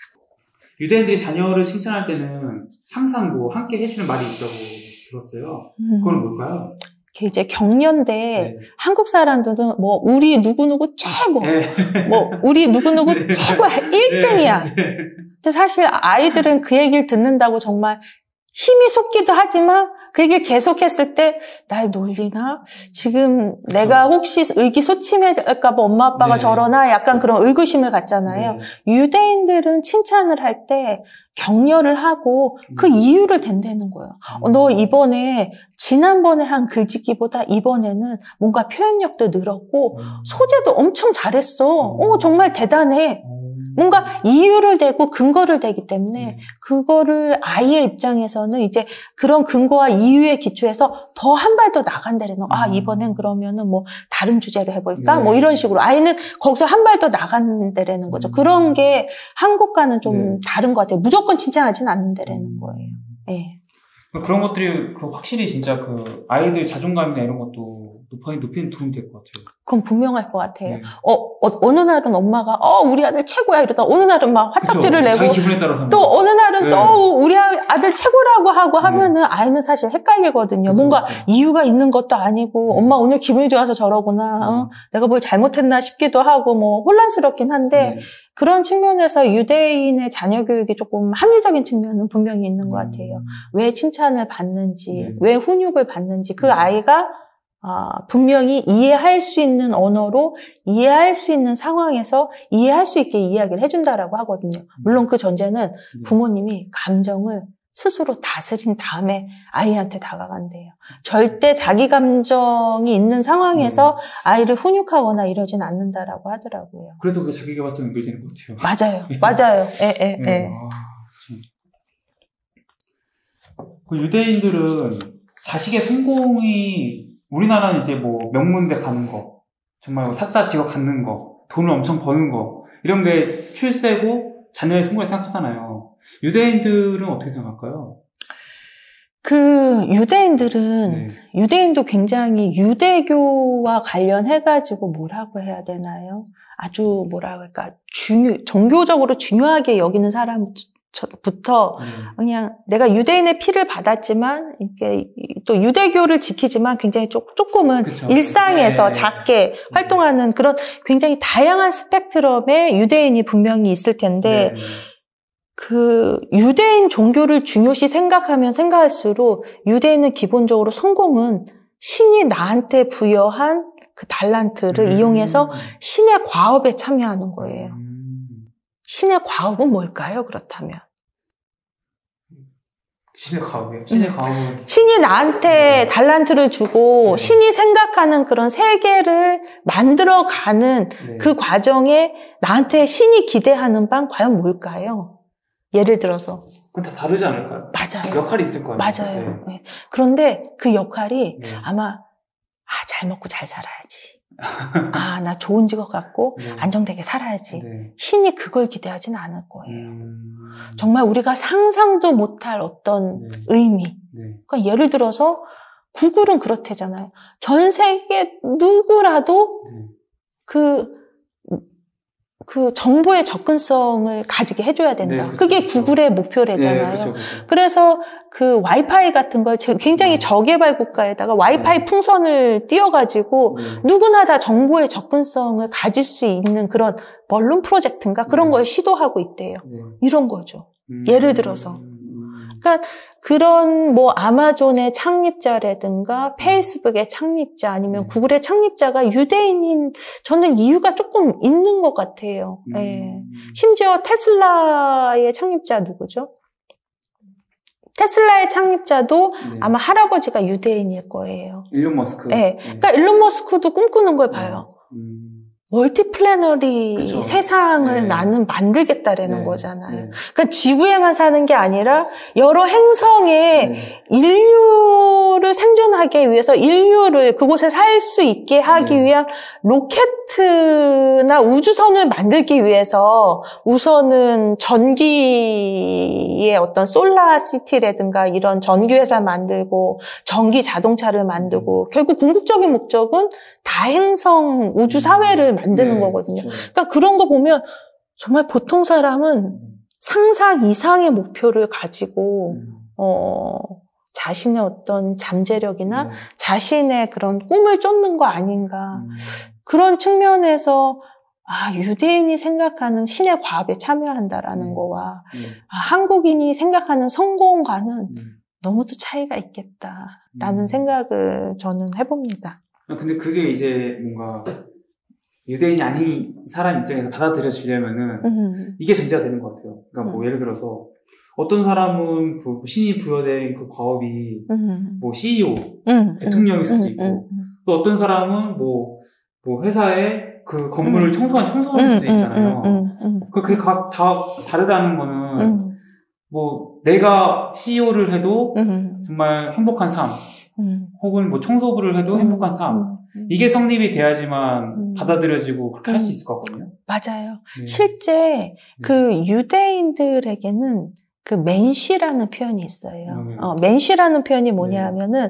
유대인들이 자녀를 칭찬할 때는 항상 뭐 함께 해주는 말이 있다고 들었어요. 그건 뭘까요? 이제 경연대 네. 한국 사람들은 뭐 우리 누구누구 최고, 네. 뭐 우리 누구누구 네. 최고야, 일 등이야. 네. 근데 사실 아이들은 그 얘기를 듣는다고 정말 힘이 솟기도 하지만 그 얘기를 계속했을 때 날 놀리나? 지금 내가 혹시 의기소침해질까 봐 엄마 아빠가 네. 저러나? 약간 그런 의구심을 갖잖아요. 네. 유대인들은 칭찬을 할 때 격려를 하고 그 음. 이유를 댄다는 거예요. 어, 너 이번에 지난번에 한 글짓기보다 이번에는 뭔가 표현력도 늘었고 음. 소재도 엄청 잘했어. 어, 정말 대단해. 음. 뭔가 이유를 대고 근거를 대기 때문에 음. 그거를 아이의 입장에서는 이제 그런 근거와 이유에 기초해서 더 한 발 더 나간다는 거. 아, 이번엔 그러면은 뭐 다른 주제로 해볼까? 네. 뭐 이런 식으로 아이는 거기서 한 발 더 나간다는 거죠. 음. 그런 게 한국과는 좀 네. 다른 것 같아요. 무조건 칭찬하지는 않는다는 거예요. 예. 그런 것들이 확실히 진짜 그 아이들 자존감이나 이런 것도 높이, 높이는 도움이 될 것 같아요. 그건 분명할 것 같아요. 네. 어, 어, 어느 날은 엄마가 어, 우리 아들 최고야 이러다 어느 날은 막 화딱지를 그쵸? 내고 자기 기분에 따라서 또 어느 날은 네. 또 우리 아들 최고라고 하고 하면은 아이는 사실 헷갈리거든요. 그쵸, 뭔가 그쵸. 이유가 있는 것도 아니고 엄마 오늘 기분이 좋아서 저러구나. 어? 내가 뭘 잘못했나 싶기도 하고 뭐 혼란스럽긴 한데 네. 그런 측면에서 유대인의 자녀 교육이 조금 합리적인 측면은 분명히 있는 것 같아요. 음. 왜 칭찬을 받는지, 네. 왜 훈육을 받는지 그 음. 아이가 아, 분명히 이해할 수 있는 언어로 이해할 수 있는 상황에서 이해할 수 있게 이야기를 해준다라고 하거든요. 물론 그 전제는 부모님이 감정을 스스로 다스린 다음에 아이한테 다가간대요. 절대 자기 감정이 있는 상황에서 아이를 훈육하거나 이러진 않는다라고 하더라고요. 그래서 그게 자기계발성이 연결되는 것 같아요. 맞아요. 맞아요. 예, 예, 네. 예. 아, 그 유대인들은 자식의 성공이 우리나라는 이제 뭐 명문대 가는 거, 정말 뭐 사자 직업 갖는 거, 돈을 엄청 버는 거 이런 게 출세고 자녀의 성공을 생각하잖아요. 유대인들은 어떻게 생각할까요? 그 유대인들은 네. 유대인도 굉장히 유대교와 관련해가지고 뭐라고 해야 되나요? 아주 뭐라고 할까 중요 종교적으로 중요하게 여기는 사람부터 네. 그냥 내가 유대인의 피를 받았지만 이게 또 유대교를 지키지만 굉장히 조, 조금은 그쵸. 일상에서 네. 작게 활동하는 그런 굉장히 다양한 스펙트럼의 유대인이 분명히 있을 텐데. 네. 그 유대인 종교를 중요시 생각하면 생각할수록 유대인은 기본적으로 성공은 신이 나한테 부여한 그 달란트를 음. 이용해서 신의 과업에 참여하는 거예요. 음. 신의 과업은 뭘까요? 그렇다면 신의 과업이요? 신의 음. 과업은 신이 나한테 달란트를 주고 네. 신이 생각하는 그런 세계를 만들어가는 네. 그 과정에 나한테 신이 기대하는 바는 과연 뭘까요? 예를 들어서 그건 다 다르지 않을까요? 맞아요. 역할이 있을 거예요. 맞아요. 네. 그런데 그 역할이 네. 아마 아, 잘 먹고 잘 살아야지. 아, 나 좋은 직업 갖고 네. 안정되게 살아야지. 네. 신이 그걸 기대하진 않을 거예요. 음. 정말 우리가 상상도 못할 어떤 네. 의미. 네. 그러니까 예를 들어서 구글은 그렇대잖아요. 전 세계 누구라도 네. 그 그 정보의 접근성을 가지게 해줘야 된다. 네, 그렇죠, 그게 그렇죠. 구글의 목표래잖아요. 네, 그렇죠, 그렇죠. 그래서 그 와이파이 같은 걸 굉장히 네. 저개발 국가에다가 와이파이 네. 풍선을 띄워가지고 네. 누구나 다 정보의 접근성을 가질 수 있는 그런 벌룬 프로젝트인가 그런 네. 걸 시도하고 있대요. 네. 이런 거죠. 음. 예를 들어서. 음. 그러니까 그런 뭐 아마존의 창립자라든가 페이스북의 창립자 아니면 네. 구글의 창립자가 유대인인 저는 이유가 조금 있는 것 같아요. 음. 예. 심지어 테슬라의 창립자 누구죠? 테슬라의 창립자도 네. 아마 할아버지가 유대인일 거예요. 일론 머스크. 네. 그러니까 일론 머스크도 꿈꾸는 걸 봐요. 음. 멀티플래너리 그쵸. 세상을 네. 나는 만들겠다라는 네. 거잖아요. 네. 그러니까 지구에만 사는 게 아니라 여러 행성에 네. 인류를 생존하기 위해서 인류를 그곳에 살 수 있게 하기 네. 위한 로켓이나 우주선을 만들기 위해서 우선은 전기의 어떤 솔라시티라든가 이런 전기회사 만들고 전기 자동차를 만들고 결국 궁극적인 목적은 다행성 우주사회를 만드는 네. 거거든요. 그렇죠. 그러니까 그런 거 보면 정말 보통 사람은 상상 이상의 목표를 가지고 음. 어, 자신의 어떤 잠재력이나 네. 자신의 그런 꿈을 쫓는 거 아닌가. 음. 그런 측면에서 아, 유대인이 생각하는 신의 과업에 참여한다라는 네. 거와 네. 아, 한국인이 생각하는 성공과는 네. 너무도 차이가 있겠다라는 음. 생각을 저는 해봅니다. 근데 그게 이제 뭔가 유대인이 아닌 사람 입장에서 받아들여지려면은 음. 이게 전제가 되는 것 같아요. 그러니까 뭐 음. 예를 들어서 어떤 사람은 그 신이 부여된 그 과업이 음. 뭐 씨이오, 음. 대통령일 수도 음. 있고 음. 또 어떤 사람은 뭐, 뭐 회사에 그 건물을 음. 청소한 청소할 수도 있잖아요. 음. 음. 음. 그게 각 다 다르다는 거는 음. 뭐 내가 씨이오를 해도 음. 정말 행복한 삶, 음. 혹은 뭐 청소부를 해도 행복한 삶, 음. 음. 이게 성립이 돼야지만 음. 받아들여지고 그렇게 할 수 음. 있을 것 같거든요. 맞아요. 네. 실제 그 유대인들에게는 그 맨시라는 표현이 있어요. 음. 어, 맨시라는 표현이 뭐냐 하면은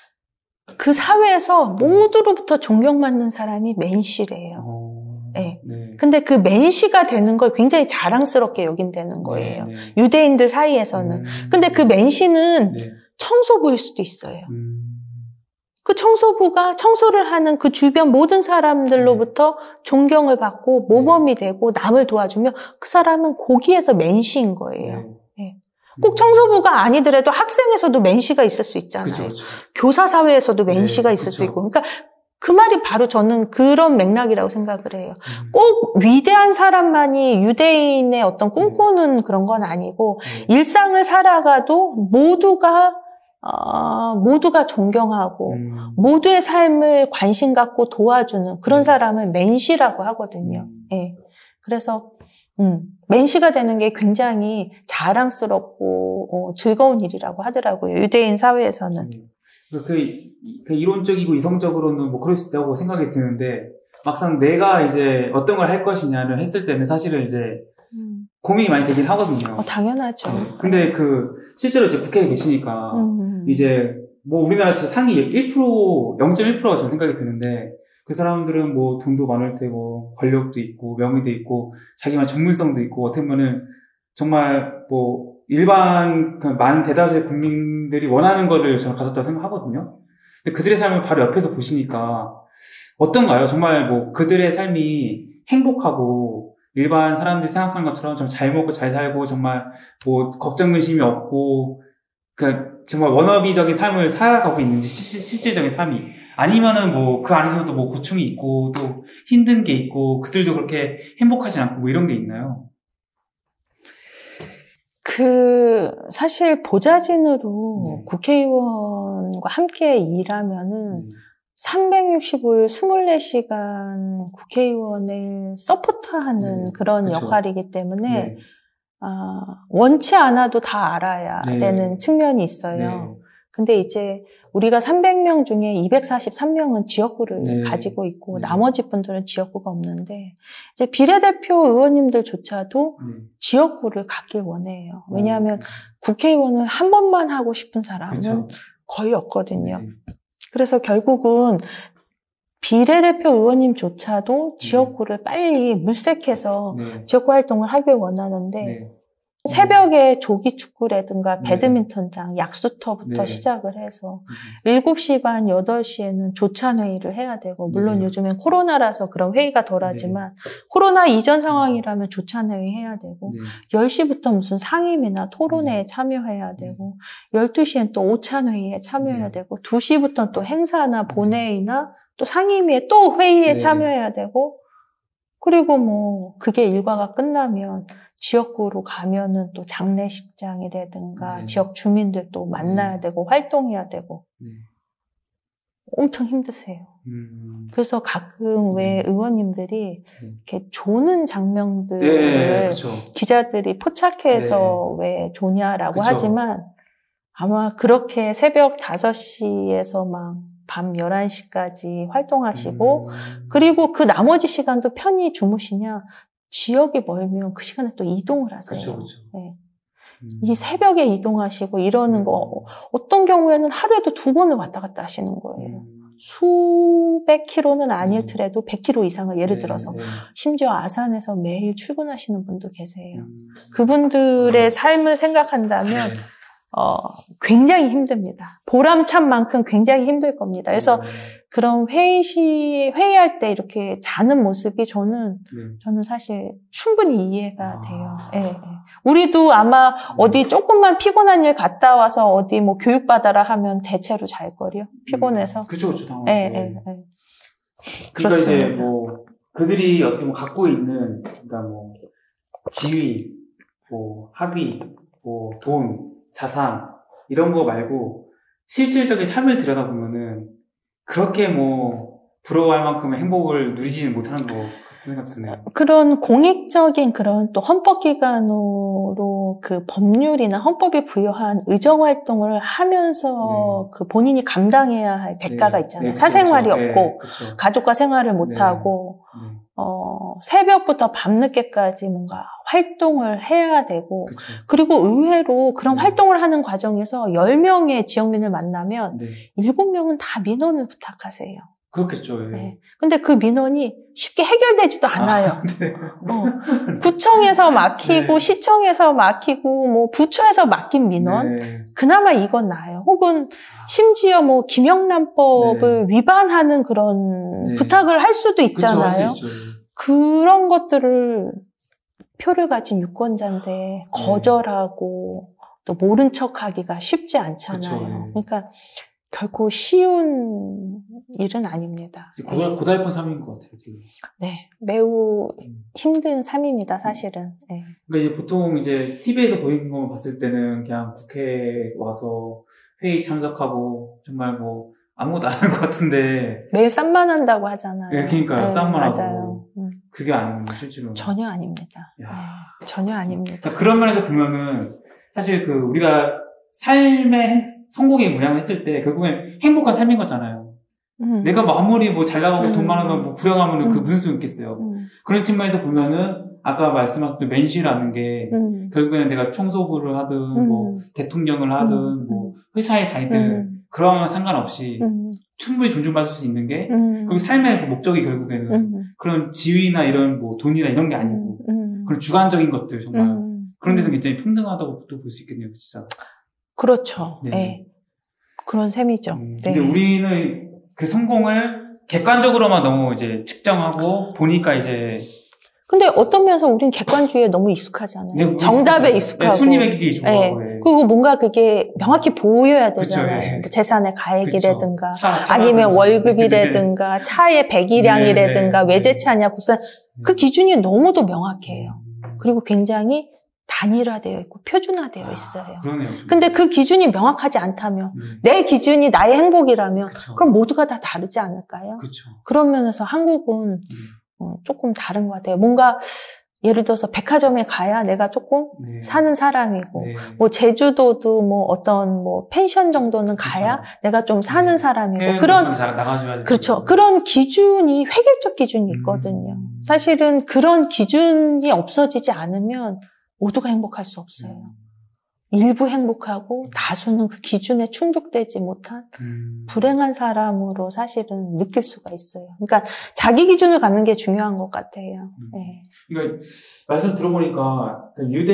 그 사회에서 모두로부터 존경받는 사람이 맨시래요. 어... 네. 네. 근데 그 맨시가 되는 걸 굉장히 자랑스럽게 여긴다는 거예요. 네, 네. 유대인들 사이에서는. 음... 근데 그 맨시는 네. 청소부일 수도 있어요. 음... 그 청소부가 청소를 하는 그 주변 모든 사람들로부터 존경을 받고 모범이 되고 남을 도와주면 그 사람은 거기에서 맨시인 거예요. 네. 네. 꼭 청소부가 아니더라도 학생에서도 맨시가 있을 수 있잖아요. 그쵸, 그쵸. 교사 사회에서도 맨시가 네, 있을 그쵸. 수 있고. 그러니까 그 말이 바로 저는 그런 맥락이라고 생각을 해요. 음... 꼭 위대한 사람만이 유대인의 어떤 꿈꾸는 그런 건 아니고 네. 일상을 살아가도 모두가 어, 모두가 존경하고 음... 모두의 삶을 관심 갖고 도와주는 그런 네. 사람을 맨시라고 하거든요. 음... 예. 그래서 음, 맨시가 되는 게 굉장히 자랑스럽고 어, 즐거운 일이라고 하더라고요. 유대인 사회에서는. 네. 그, 그 이론적이고 이성적으로는 뭐 그럴 수 있다고 생각이 드는데 막상 내가 이제 어떤 걸 할 것이냐를 했을 때는 사실은 이제 음. 고민이 많이 되긴 하거든요. 어, 당연하죠. 네. 근데 그 실제로 이제 국회에 계시니까 음. 이제 뭐 우리나라 진짜 상위 일 퍼센트, 영 점 일 퍼센트가 저는 생각이 드는데 그 사람들은 뭐 돈도 많을 테고 권력도 있고 명예도 있고 자기만 전문성도 있고 어떻게 보면은 정말 뭐 일반 그 많은 대다수의 국민들이 원하는 거를 저는 가졌다고 생각하거든요. 근데 그들의 삶을 바로 옆에서 보시니까 어떤가요? 정말 뭐 그들의 삶이 행복하고 일반 사람들이 생각하는 것처럼 좀 잘 먹고 잘 살고 정말 뭐 걱정 근심이 없고 그 정말 워너비적인 삶을 살아가고 있는지 시, 실질적인 삶이 아니면은 뭐 그 안에서도 뭐 고충이 있고 또 힘든 게 있고 그들도 그렇게 행복하지 않고 뭐 이런 게 있나요? 그 사실 보좌진으로 네. 국회의원과 함께 일하면은 네. 삼백육십오 일 이십사 시간 국회의원을 서포트하는 네. 그런 그쵸. 역할이기 때문에 네. 아, 원치 않아도 다 알아야 네. 되는 측면이 있어요. 네. 근데 이제 우리가 삼백 명 중에 이백사십삼 명은 지역구를 네. 가지고 있고 네. 나머지 분들은 지역구가 없는데 이제 비례대표 의원님들조차도 네. 지역구를 갖길 원해요. 왜냐하면 음. 국회의원을 한 번만 하고 싶은 사람은 그쵸. 거의 없거든요. 네. 그래서 결국은 비례대표 의원님조차도 지역구를 빨리 물색해서 네. 지역구 활동을 하길 원하는데 네. 새벽에 조기축구라든가 네. 배드민턴장, 약수터부터 네. 시작을 해서 음. 일곱 시 반, 여덟 시에는 조찬회의를 해야 되고 물론 네. 요즘엔 코로나라서 그런 회의가 덜하지만 코로나 이전 상황이라면 조찬회의 해야 되고 네. 열 시부터 무슨 상임이나 토론회에 참여해야 되고 열두 시엔 또 오찬회의에 참여해야 네. 되고 두 시부터는 또 행사나 본회의나 또 상임위에 또 회의에 네. 참여해야 되고 그리고 뭐 그게 일과가 끝나면 지역구로 가면은 또 장례식장이라든가 네. 지역 주민들 또 만나야 되고 활동해야 되고 네. 엄청 힘드세요. 음. 그래서 가끔 왜 의원님들이 음. 이렇게 조는 장면들을 네, 그쵸. 기자들이 포착해서 네. 왜 조냐라고 그쵸. 하지만 아마 그렇게 새벽 다섯 시에서 막 밤 열한 시까지 활동하시고 음. 그리고 그 나머지 시간도 편히 주무시냐 지역이 멀면 그 시간에 또 이동을 하세요. 그쵸, 그쵸. 네. 음. 이 새벽에 이동하시고 이러는 거 어떤 경우에는 하루에도 두 번을 왔다 갔다 하시는 거예요. 음. 수백 킬로는 아니더라도 백 킬로 이상을 예를 네, 들어서 네. 심지어 아산에서 매일 출근하시는 분도 계세요. 음. 그분들의 음. 삶을 생각한다면 네. 어, 굉장히 힘듭니다. 보람찬 만큼 굉장히 힘들 겁니다. 그래서 음. 그런 회의 시, 회의할 때 이렇게 자는 모습이 저는, 네. 저는 사실 충분히 이해가 아. 돼요. 예, 예. 우리도 아마 네. 어디 조금만 피곤한 일 갔다 와서 어디 뭐 교육받아라 하면 대체로 잘거려. 피곤해서. 음. 그쵸, 그쵸, 당연히. 예, 예, 예. 그러니까 그렇습니다. 이제 뭐, 그들이 어떻게 보면 갖고 있는, 그러니까 뭐, 지위, 뭐, 학위, 뭐, 돈, 자산, 이런 거 말고, 실질적인 삶을 들여다보면은, 그렇게 뭐, 부러워할 만큼의 행복을 누리지는 못하는 것 같은 생각 드네요. 그런 공익적인 그런 또 헌법기관으로 그 법률이나 헌법이 부여한 의정활동을 하면서 네. 그 본인이 감당해야 할 대가가 네. 있잖아요. 네, 사생활이 그쵸, 그쵸. 없고, 네, 그쵸. 가족과 생활을 못하고, 네. 어, 새벽부터 밤늦게까지 뭔가 활동을 해야 되고, 그쵸. 그리고 의외로 그런 네. 활동을 하는 과정에서 열 명의 지역민을 만나면 네. 일곱 명은 다 민원을 부탁하세요. 그렇겠죠, 예. 네. 근데 그 민원이 쉽게 해결되지도 않아요. 아, 네. 어, 구청에서 막히고, 네. 시청에서 막히고, 뭐, 부처에서 막힌 민원? 네. 그나마 이건 나아요. 혹은, 심지어 뭐, 김영란법을 위반하는 그런 네. 부탁을 할 수도 그쵸, 있잖아요. 할 수 있죠. 그런 것들을 표를 가진 유권자인데, 네. 거절하고, 또 모른 척 하기가 쉽지 않잖아요. 그쵸, 네. 그러니까, 결코 쉬운 일은 아닙니다. 고달, 고달픈 삶인 것 같아요, 지금. 네, 매우 음. 힘든 삶입니다, 사실은. 네. 그러니까 이제 보통 이제 티비에서 보이는 것만 봤을 때는 그냥 국회에 와서 회의 참석하고 정말 뭐 아무것도 안 하는 것 같은데. 매일 쌈만 한다고 하잖아요. 네, 그러니까요. 쌈만 하고. 맞아요. 음. 그게 아니면 실제로. 전혀 아닙니다. 네, 전혀 아닙니다. 그러니까 그런 면에서 보면은 사실 그 우리가 삶의 성공의 모양을 했을 때 결국엔 행복한 삶인 거잖아요. 음. 내가 뭐 아무리 뭐 잘 나가고 음. 돈 많으면 뭐 불행하면 음. 그 무슨 소용 있겠어요. 음. 그런 측면에서 보면은 아까 말씀하셨던 맨쉬라는 게 음. 결국에는 내가 총소부를 하든 음. 뭐 대통령을 하든 음. 뭐 회사에 다니든 음. 그런 상관없이 음. 충분히 존중받을 수 있는 게 음. 그 삶의 그 목적이 결국에는 음. 그런 지위나 이런 뭐 돈이나 이런 게 아니고 음. 그런 주관적인 것들 정말 음. 그런 데서 굉장히 평등하다고 또 볼 수 있겠네요, 진짜. 그렇죠. 네. 네. 그런 셈이죠. 음, 네. 근데 우리는 그 성공을 객관적으로만 너무 이제 측정하고 보니까 이제 근데 어떤 면에서 우린 객관주의에 너무 익숙하잖아요. 네, 정답에 네, 익숙하고. 순위매기기 좋아하고. 네. 네. 그리고 뭔가 그게 명확히 보여야 그쵸, 되잖아요. 예. 뭐 재산의 가액이라든가, 차, 차 아니면 차 월급이라든가, 차의 배기량이라든가, 네, 네, 외제차냐, 국산. 그 기준이 너무도 명확해요. 음. 그리고 굉장히 단일화되어 있고 표준화되어 있어요. 아, 그러네요. 근데 그 기준이 명확하지 않다면, 음. 내 기준이 나의 행복이라면, 그쵸. 그럼 모두가 다 다르지 않을까요? 그렇죠. 그런 면에서 한국은 음. 어, 조금 다른 것 같아요. 뭔가 예를 들어서 백화점에 가야 내가 조금 네. 사는 사람이고, 네. 뭐 제주도도 뭐 어떤 뭐 펜션 정도는 가야 그쵸. 내가 좀 사는 네. 사람이고, 그런 나가줘야 돼. 그렇죠. 그런 기준이 획일적 기준이 있거든요. 음. 사실은 그런 기준이 없어지지 않으면 모두가 행복할 수 없어요. 음. 일부 행복하고 다수는 그 기준에 충족되지 못한 음. 불행한 사람으로 사실은 느낄 수가 있어요. 그러니까 자기 기준을 갖는 게 중요한 것 같아요. 음. 네. 그러니까 말씀 들어보니까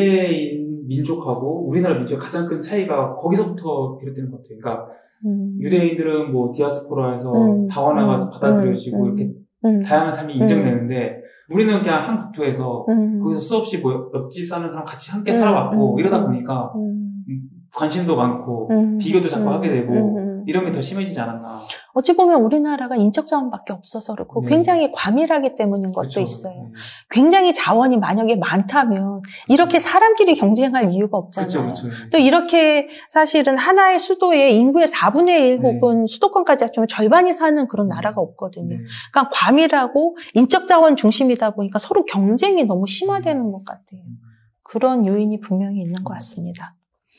유대인 민족하고 우리나라 민족의 가장 큰 차이가 거기서부터 비롯되는 것 같아요. 그러니까 음. 유대인들은 뭐 디아스포라에서 음. 다원화가 음. 받아들여지고 음. 이렇게 음. 다양한 삶이 인정되는데 우리는 그냥 한 국토에서 음. 거기서 수없이 뭐 옆집 사는 사람 같이 함께 음. 살아왔고 음. 이러다 보니까 음. 관심도 많고 음. 비교도 자꾸 음. 하게 되고 음. 음. 이런 게 더 심해지지 않았나. 어찌 보면 우리나라가 인적 자원밖에 없어서 그렇고 네. 굉장히 과밀하기 때문인 것도 그렇죠. 있어요. 네. 굉장히 자원이 만약에 많다면 이렇게 사람끼리 경쟁할 이유가 없잖아요. 그렇죠, 그렇죠. 또 이렇게 사실은 하나의 수도에 인구의 사분의 일 네. 혹은 수도권까지 합치면 절반이 사는 그런 나라가 없거든요. 네. 그러니까 과밀하고 인적 자원 중심이다 보니까 서로 경쟁이 너무 심화되는 것 같아요. 그런 요인이 분명히 있는 것 같습니다.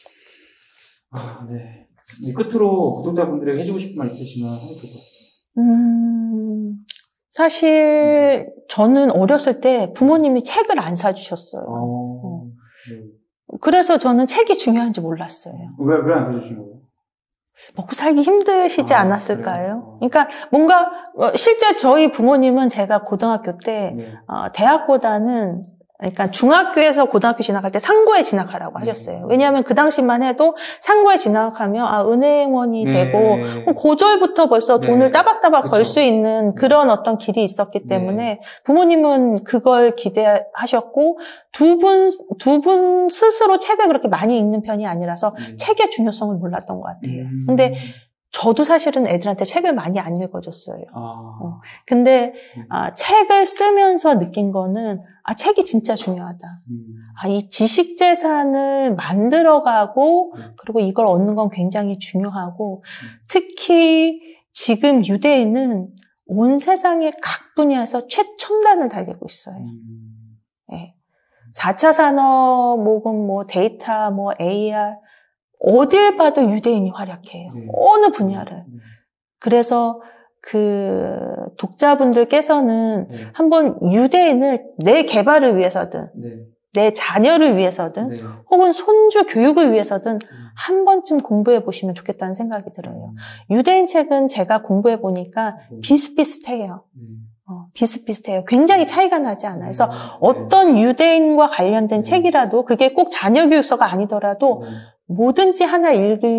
아, 네. 네, 끝으로 구독자분들에게 해주고 싶은 말 있으시면 해도 될것 같습니다. 음, 사실 저는 어렸을 때 부모님이 책을 안 사주셨어요. 어, 네. 그래서 저는 책이 중요한지 몰랐어요. 왜, 왜 안 사주신 거예요? 먹고 살기 힘드시지 아, 않았을까요? 그래요? 그러니까 뭔가 실제 저희 부모님은 제가 고등학교 때 네. 어, 대학보다는 그러니까 중학교에서 고등학교 진학할 때 상고에 진학하라고 하셨어요. 왜냐하면 그 당시만 해도 상고에 진학하면 아 은행원이 네. 되고 고졸부터 벌써 네. 돈을 따박따박 그쵸. 벌 수 있는 그런 어떤 길이 있었기 때문에 네. 부모님은 그걸 기대하셨고 두 분, 두 분 스스로 책을 그렇게 많이 읽는 편이 아니라서 네. 책의 중요성을 몰랐던 것 같아요. 음. 근데 저도 사실은 애들한테 책을 많이 안 읽어줬어요. 아. 어. 근데 아, 책을 쓰면서 느낀 거는 아 책이 진짜 중요하다. 음. 아, 이 지식 재산을 만들어가고 네. 그리고 이걸 얻는 건 굉장히 중요하고 음. 특히 지금 유대인은 온 세상의 각 분야에서 최첨단을 달리고 있어요. 음. 네. 사 차 산업, 혹은 뭐 데이터, 뭐 에이알 어딜 봐도 유대인이 활약해요. 네. 어느 분야를. 네. 그래서 그 독자분들께서는 네. 한번 유대인을 내 개발을 위해서든 네. 내 자녀를 위해서든 네. 혹은 손주 교육을 위해서든 음. 한 번쯤 공부해 보시면 좋겠다는 생각이 들어요. 음. 유대인 책은 제가 공부해 보니까 네. 비슷비슷해요. 네. 어, 비슷비슷해요. 굉장히 차이가 나지 않아요. 그래서 네. 어떤 유대인과 관련된 네. 책이라도 그게 꼭 자녀 교육서가 아니더라도 네. 뭐든지 하나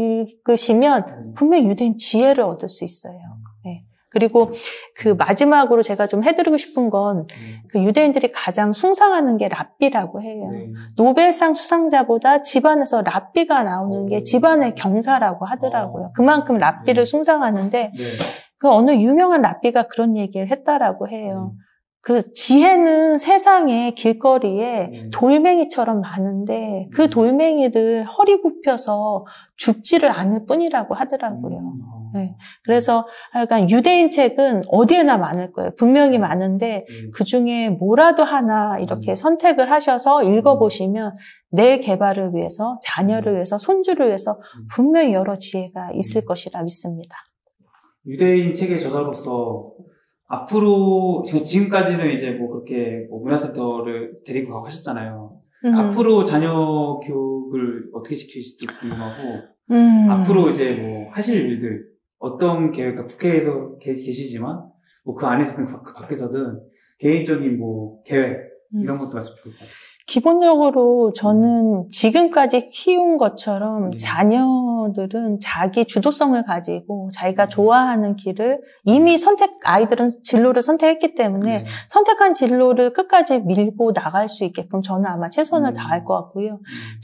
읽으시면 네. 분명히 유대인 지혜를 얻을 수 있어요. 네. 그리고 그 마지막으로 제가 좀 해드리고 싶은 건 그 유대인들이 가장 숭상하는 게 랍비라고 해요. 네. 노벨상 수상자보다 집안에서 랍비가 나오는 게 집안의 경사라고 하더라고요. 그만큼 랍비를 네. 숭상하는데 네. 그 어느 유명한 랍비가 그런 얘기를 했다라고 해요. 그 지혜는 세상의 길거리에 네. 돌멩이처럼 많은데 그 돌멩이를 허리 굽혀서 줍지를 않을 뿐이라고 하더라고요. 음. 네. 그래서 하여간 유대인 책은 어디에나 많을 거예요. 분명히 많은데 네. 그 중에 뭐라도 하나 이렇게 음. 선택을 하셔서 읽어보시면 내 개발을 위해서, 자녀를 위해서, 손주를 위해서 분명히 여러 지혜가 있을 것이라 믿습니다. 유대인 책의 저자로서 앞으로 지금까지는 이제 뭐 그렇게 뭐 문화센터를 데리고 가고 하셨잖아요. 음. 앞으로 자녀 교육을 어떻게 시키실지 궁금하고 음. 앞으로 이제 뭐 하실 일들 어떤 계획, 국회에서 계시지만 뭐 그 안에서든 그 밖에서든 개인적인 뭐 계획 이런 것도 말씀 좋을 것 같아요. 기본적으로 저는 지금까지 키운 것처럼 네. 자녀들은 자기 주도성을 가지고 자기가 좋아하는 길을 이미 선택, 아이들은 진로를 선택했기 때문에 네. 선택한 진로를 끝까지 밀고 나갈 수 있게끔 저는 아마 최선을 음. 다할 것 같고요. 음.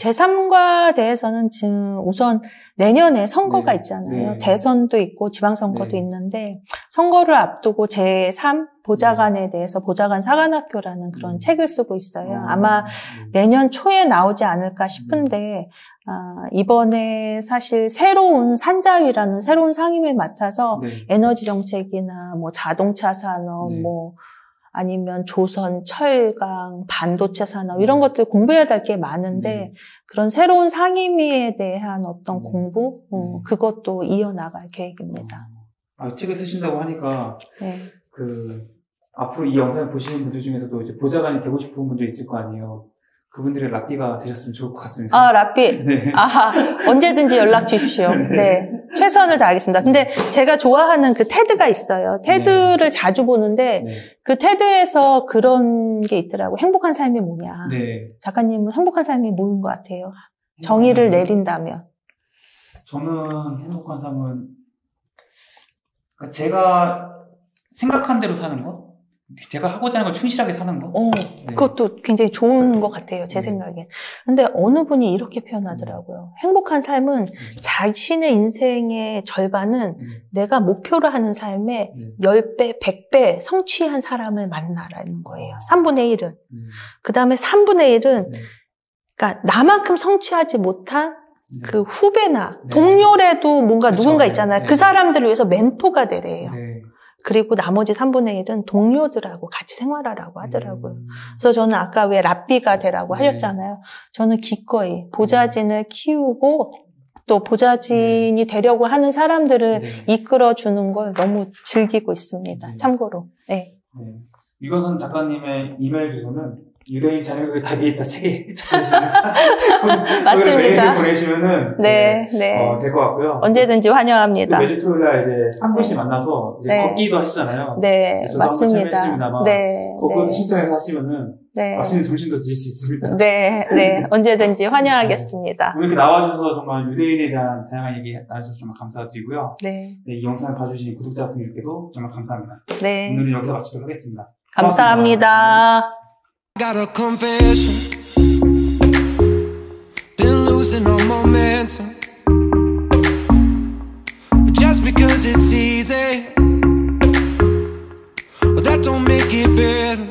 제삼과 대해서는 지금 우선 내년에 선거가 네. 있잖아요. 네. 대선도 있고 지방선거도 네. 있는데 선거를 앞두고 제삼 보좌관에 대해서 보좌관 사관학교라는 그런 음. 책을 쓰고 있어요. 어. 아마 네. 내년 초에 나오지 않을까 싶은데 아, 이번에 사실 새로운 산자위라는 새로운 상임을 맡아서 네. 에너지 정책이나 뭐 자동차 산업, 네. 뭐 아니면 조선, 철강, 반도체 산업 이런 것들 공부해야 될 게 많은데 네. 그런 새로운 상임위에 대한 어떤 네. 공부 어, 네. 그것도 이어나갈 계획입니다. 아, 책을 쓰신다고 하니까 네. 그 앞으로 이 영상을 보시는 분들 중에서도 이제 보좌관이 되고 싶은 분들이 있을 거 아니에요. 그분들의 랍비가 되셨으면 좋을 것 같습니다. 아, 랍비. 네. 아, 언제든지 연락 주십시오. 네. 최선을 다하겠습니다. 근데 제가 좋아하는 그 테드가 있어요. 테드를 네. 자주 보는데 네. 그 테드에서 그런 게 있더라고. 행복한 삶이 뭐냐. 네. 작가님은 행복한 삶이 뭐인 것 같아요? 정의를 내린다면. 저는 행복한 삶은 그러니까 제가 생각한 대로 사는 거? 제가 하고자 하는 걸 충실하게 사는 거? 어, 네. 그것도 굉장히 좋은 것 같아요, 제 네. 생각엔. 근데 어느 분이 이렇게 표현하더라고요. 행복한 삶은 네. 자신의 인생의 절반은 네. 내가 목표로 하는 삶에 네. 십 배, 백 배 성취한 사람을 만나라는 거예요. 삼분의 일은. 네. 그 다음에 삼분의 일은, 네. 그러니까 나만큼 성취하지 못한 네. 그 후배나 네. 동료라도 뭔가 그쵸. 누군가 네. 있잖아요. 네. 그 사람들을 위해서 멘토가 되래요. 네. 그리고 나머지 삼분의 일은 동료들하고 같이 생활하라고 하더라고요. 음. 그래서 저는 아까 왜 랍비가 되라고 네. 하셨잖아요. 저는 기꺼이 보좌진을 키우고 또 보좌진이 되려고 하는 사람들을 네. 이끌어주는 걸 너무 즐기고 있습니다. 네. 참고로. 네. 네. 유경선 작가님의 이메일 주소는 유대인 자녀교육 답이 있다 책에 맞습니다. 메일 보내시면은 네, 네. 어, 될 것 같고요. 언제든지 환영합니다. 매주 토요일날 이제 한 분씩 네. 만나서 이제 네. 걷기도 하시잖아요. 네, 저도 맞습니다. 한번 참여했습니다만 네, 꼭 그것도 네, 신청해서 하시면은 네, 맛있는 점심도 드실 수 있습니다. 네, 네, 언제든지 환영하겠습니다. 오늘 이렇게 나와주셔서 정말 유대인에 대한 다양한 얘기 나눠주셔서 정말 감사드리고요. 네, 네, 이 영상을 봐주신 구독자분들께도 정말 감사합니다. 네, 오늘은 여기서 마치도록 하겠습니다. 감사합니다. Got a confession. Been losing all momentum. Just because it's easy, well, that don't make it better.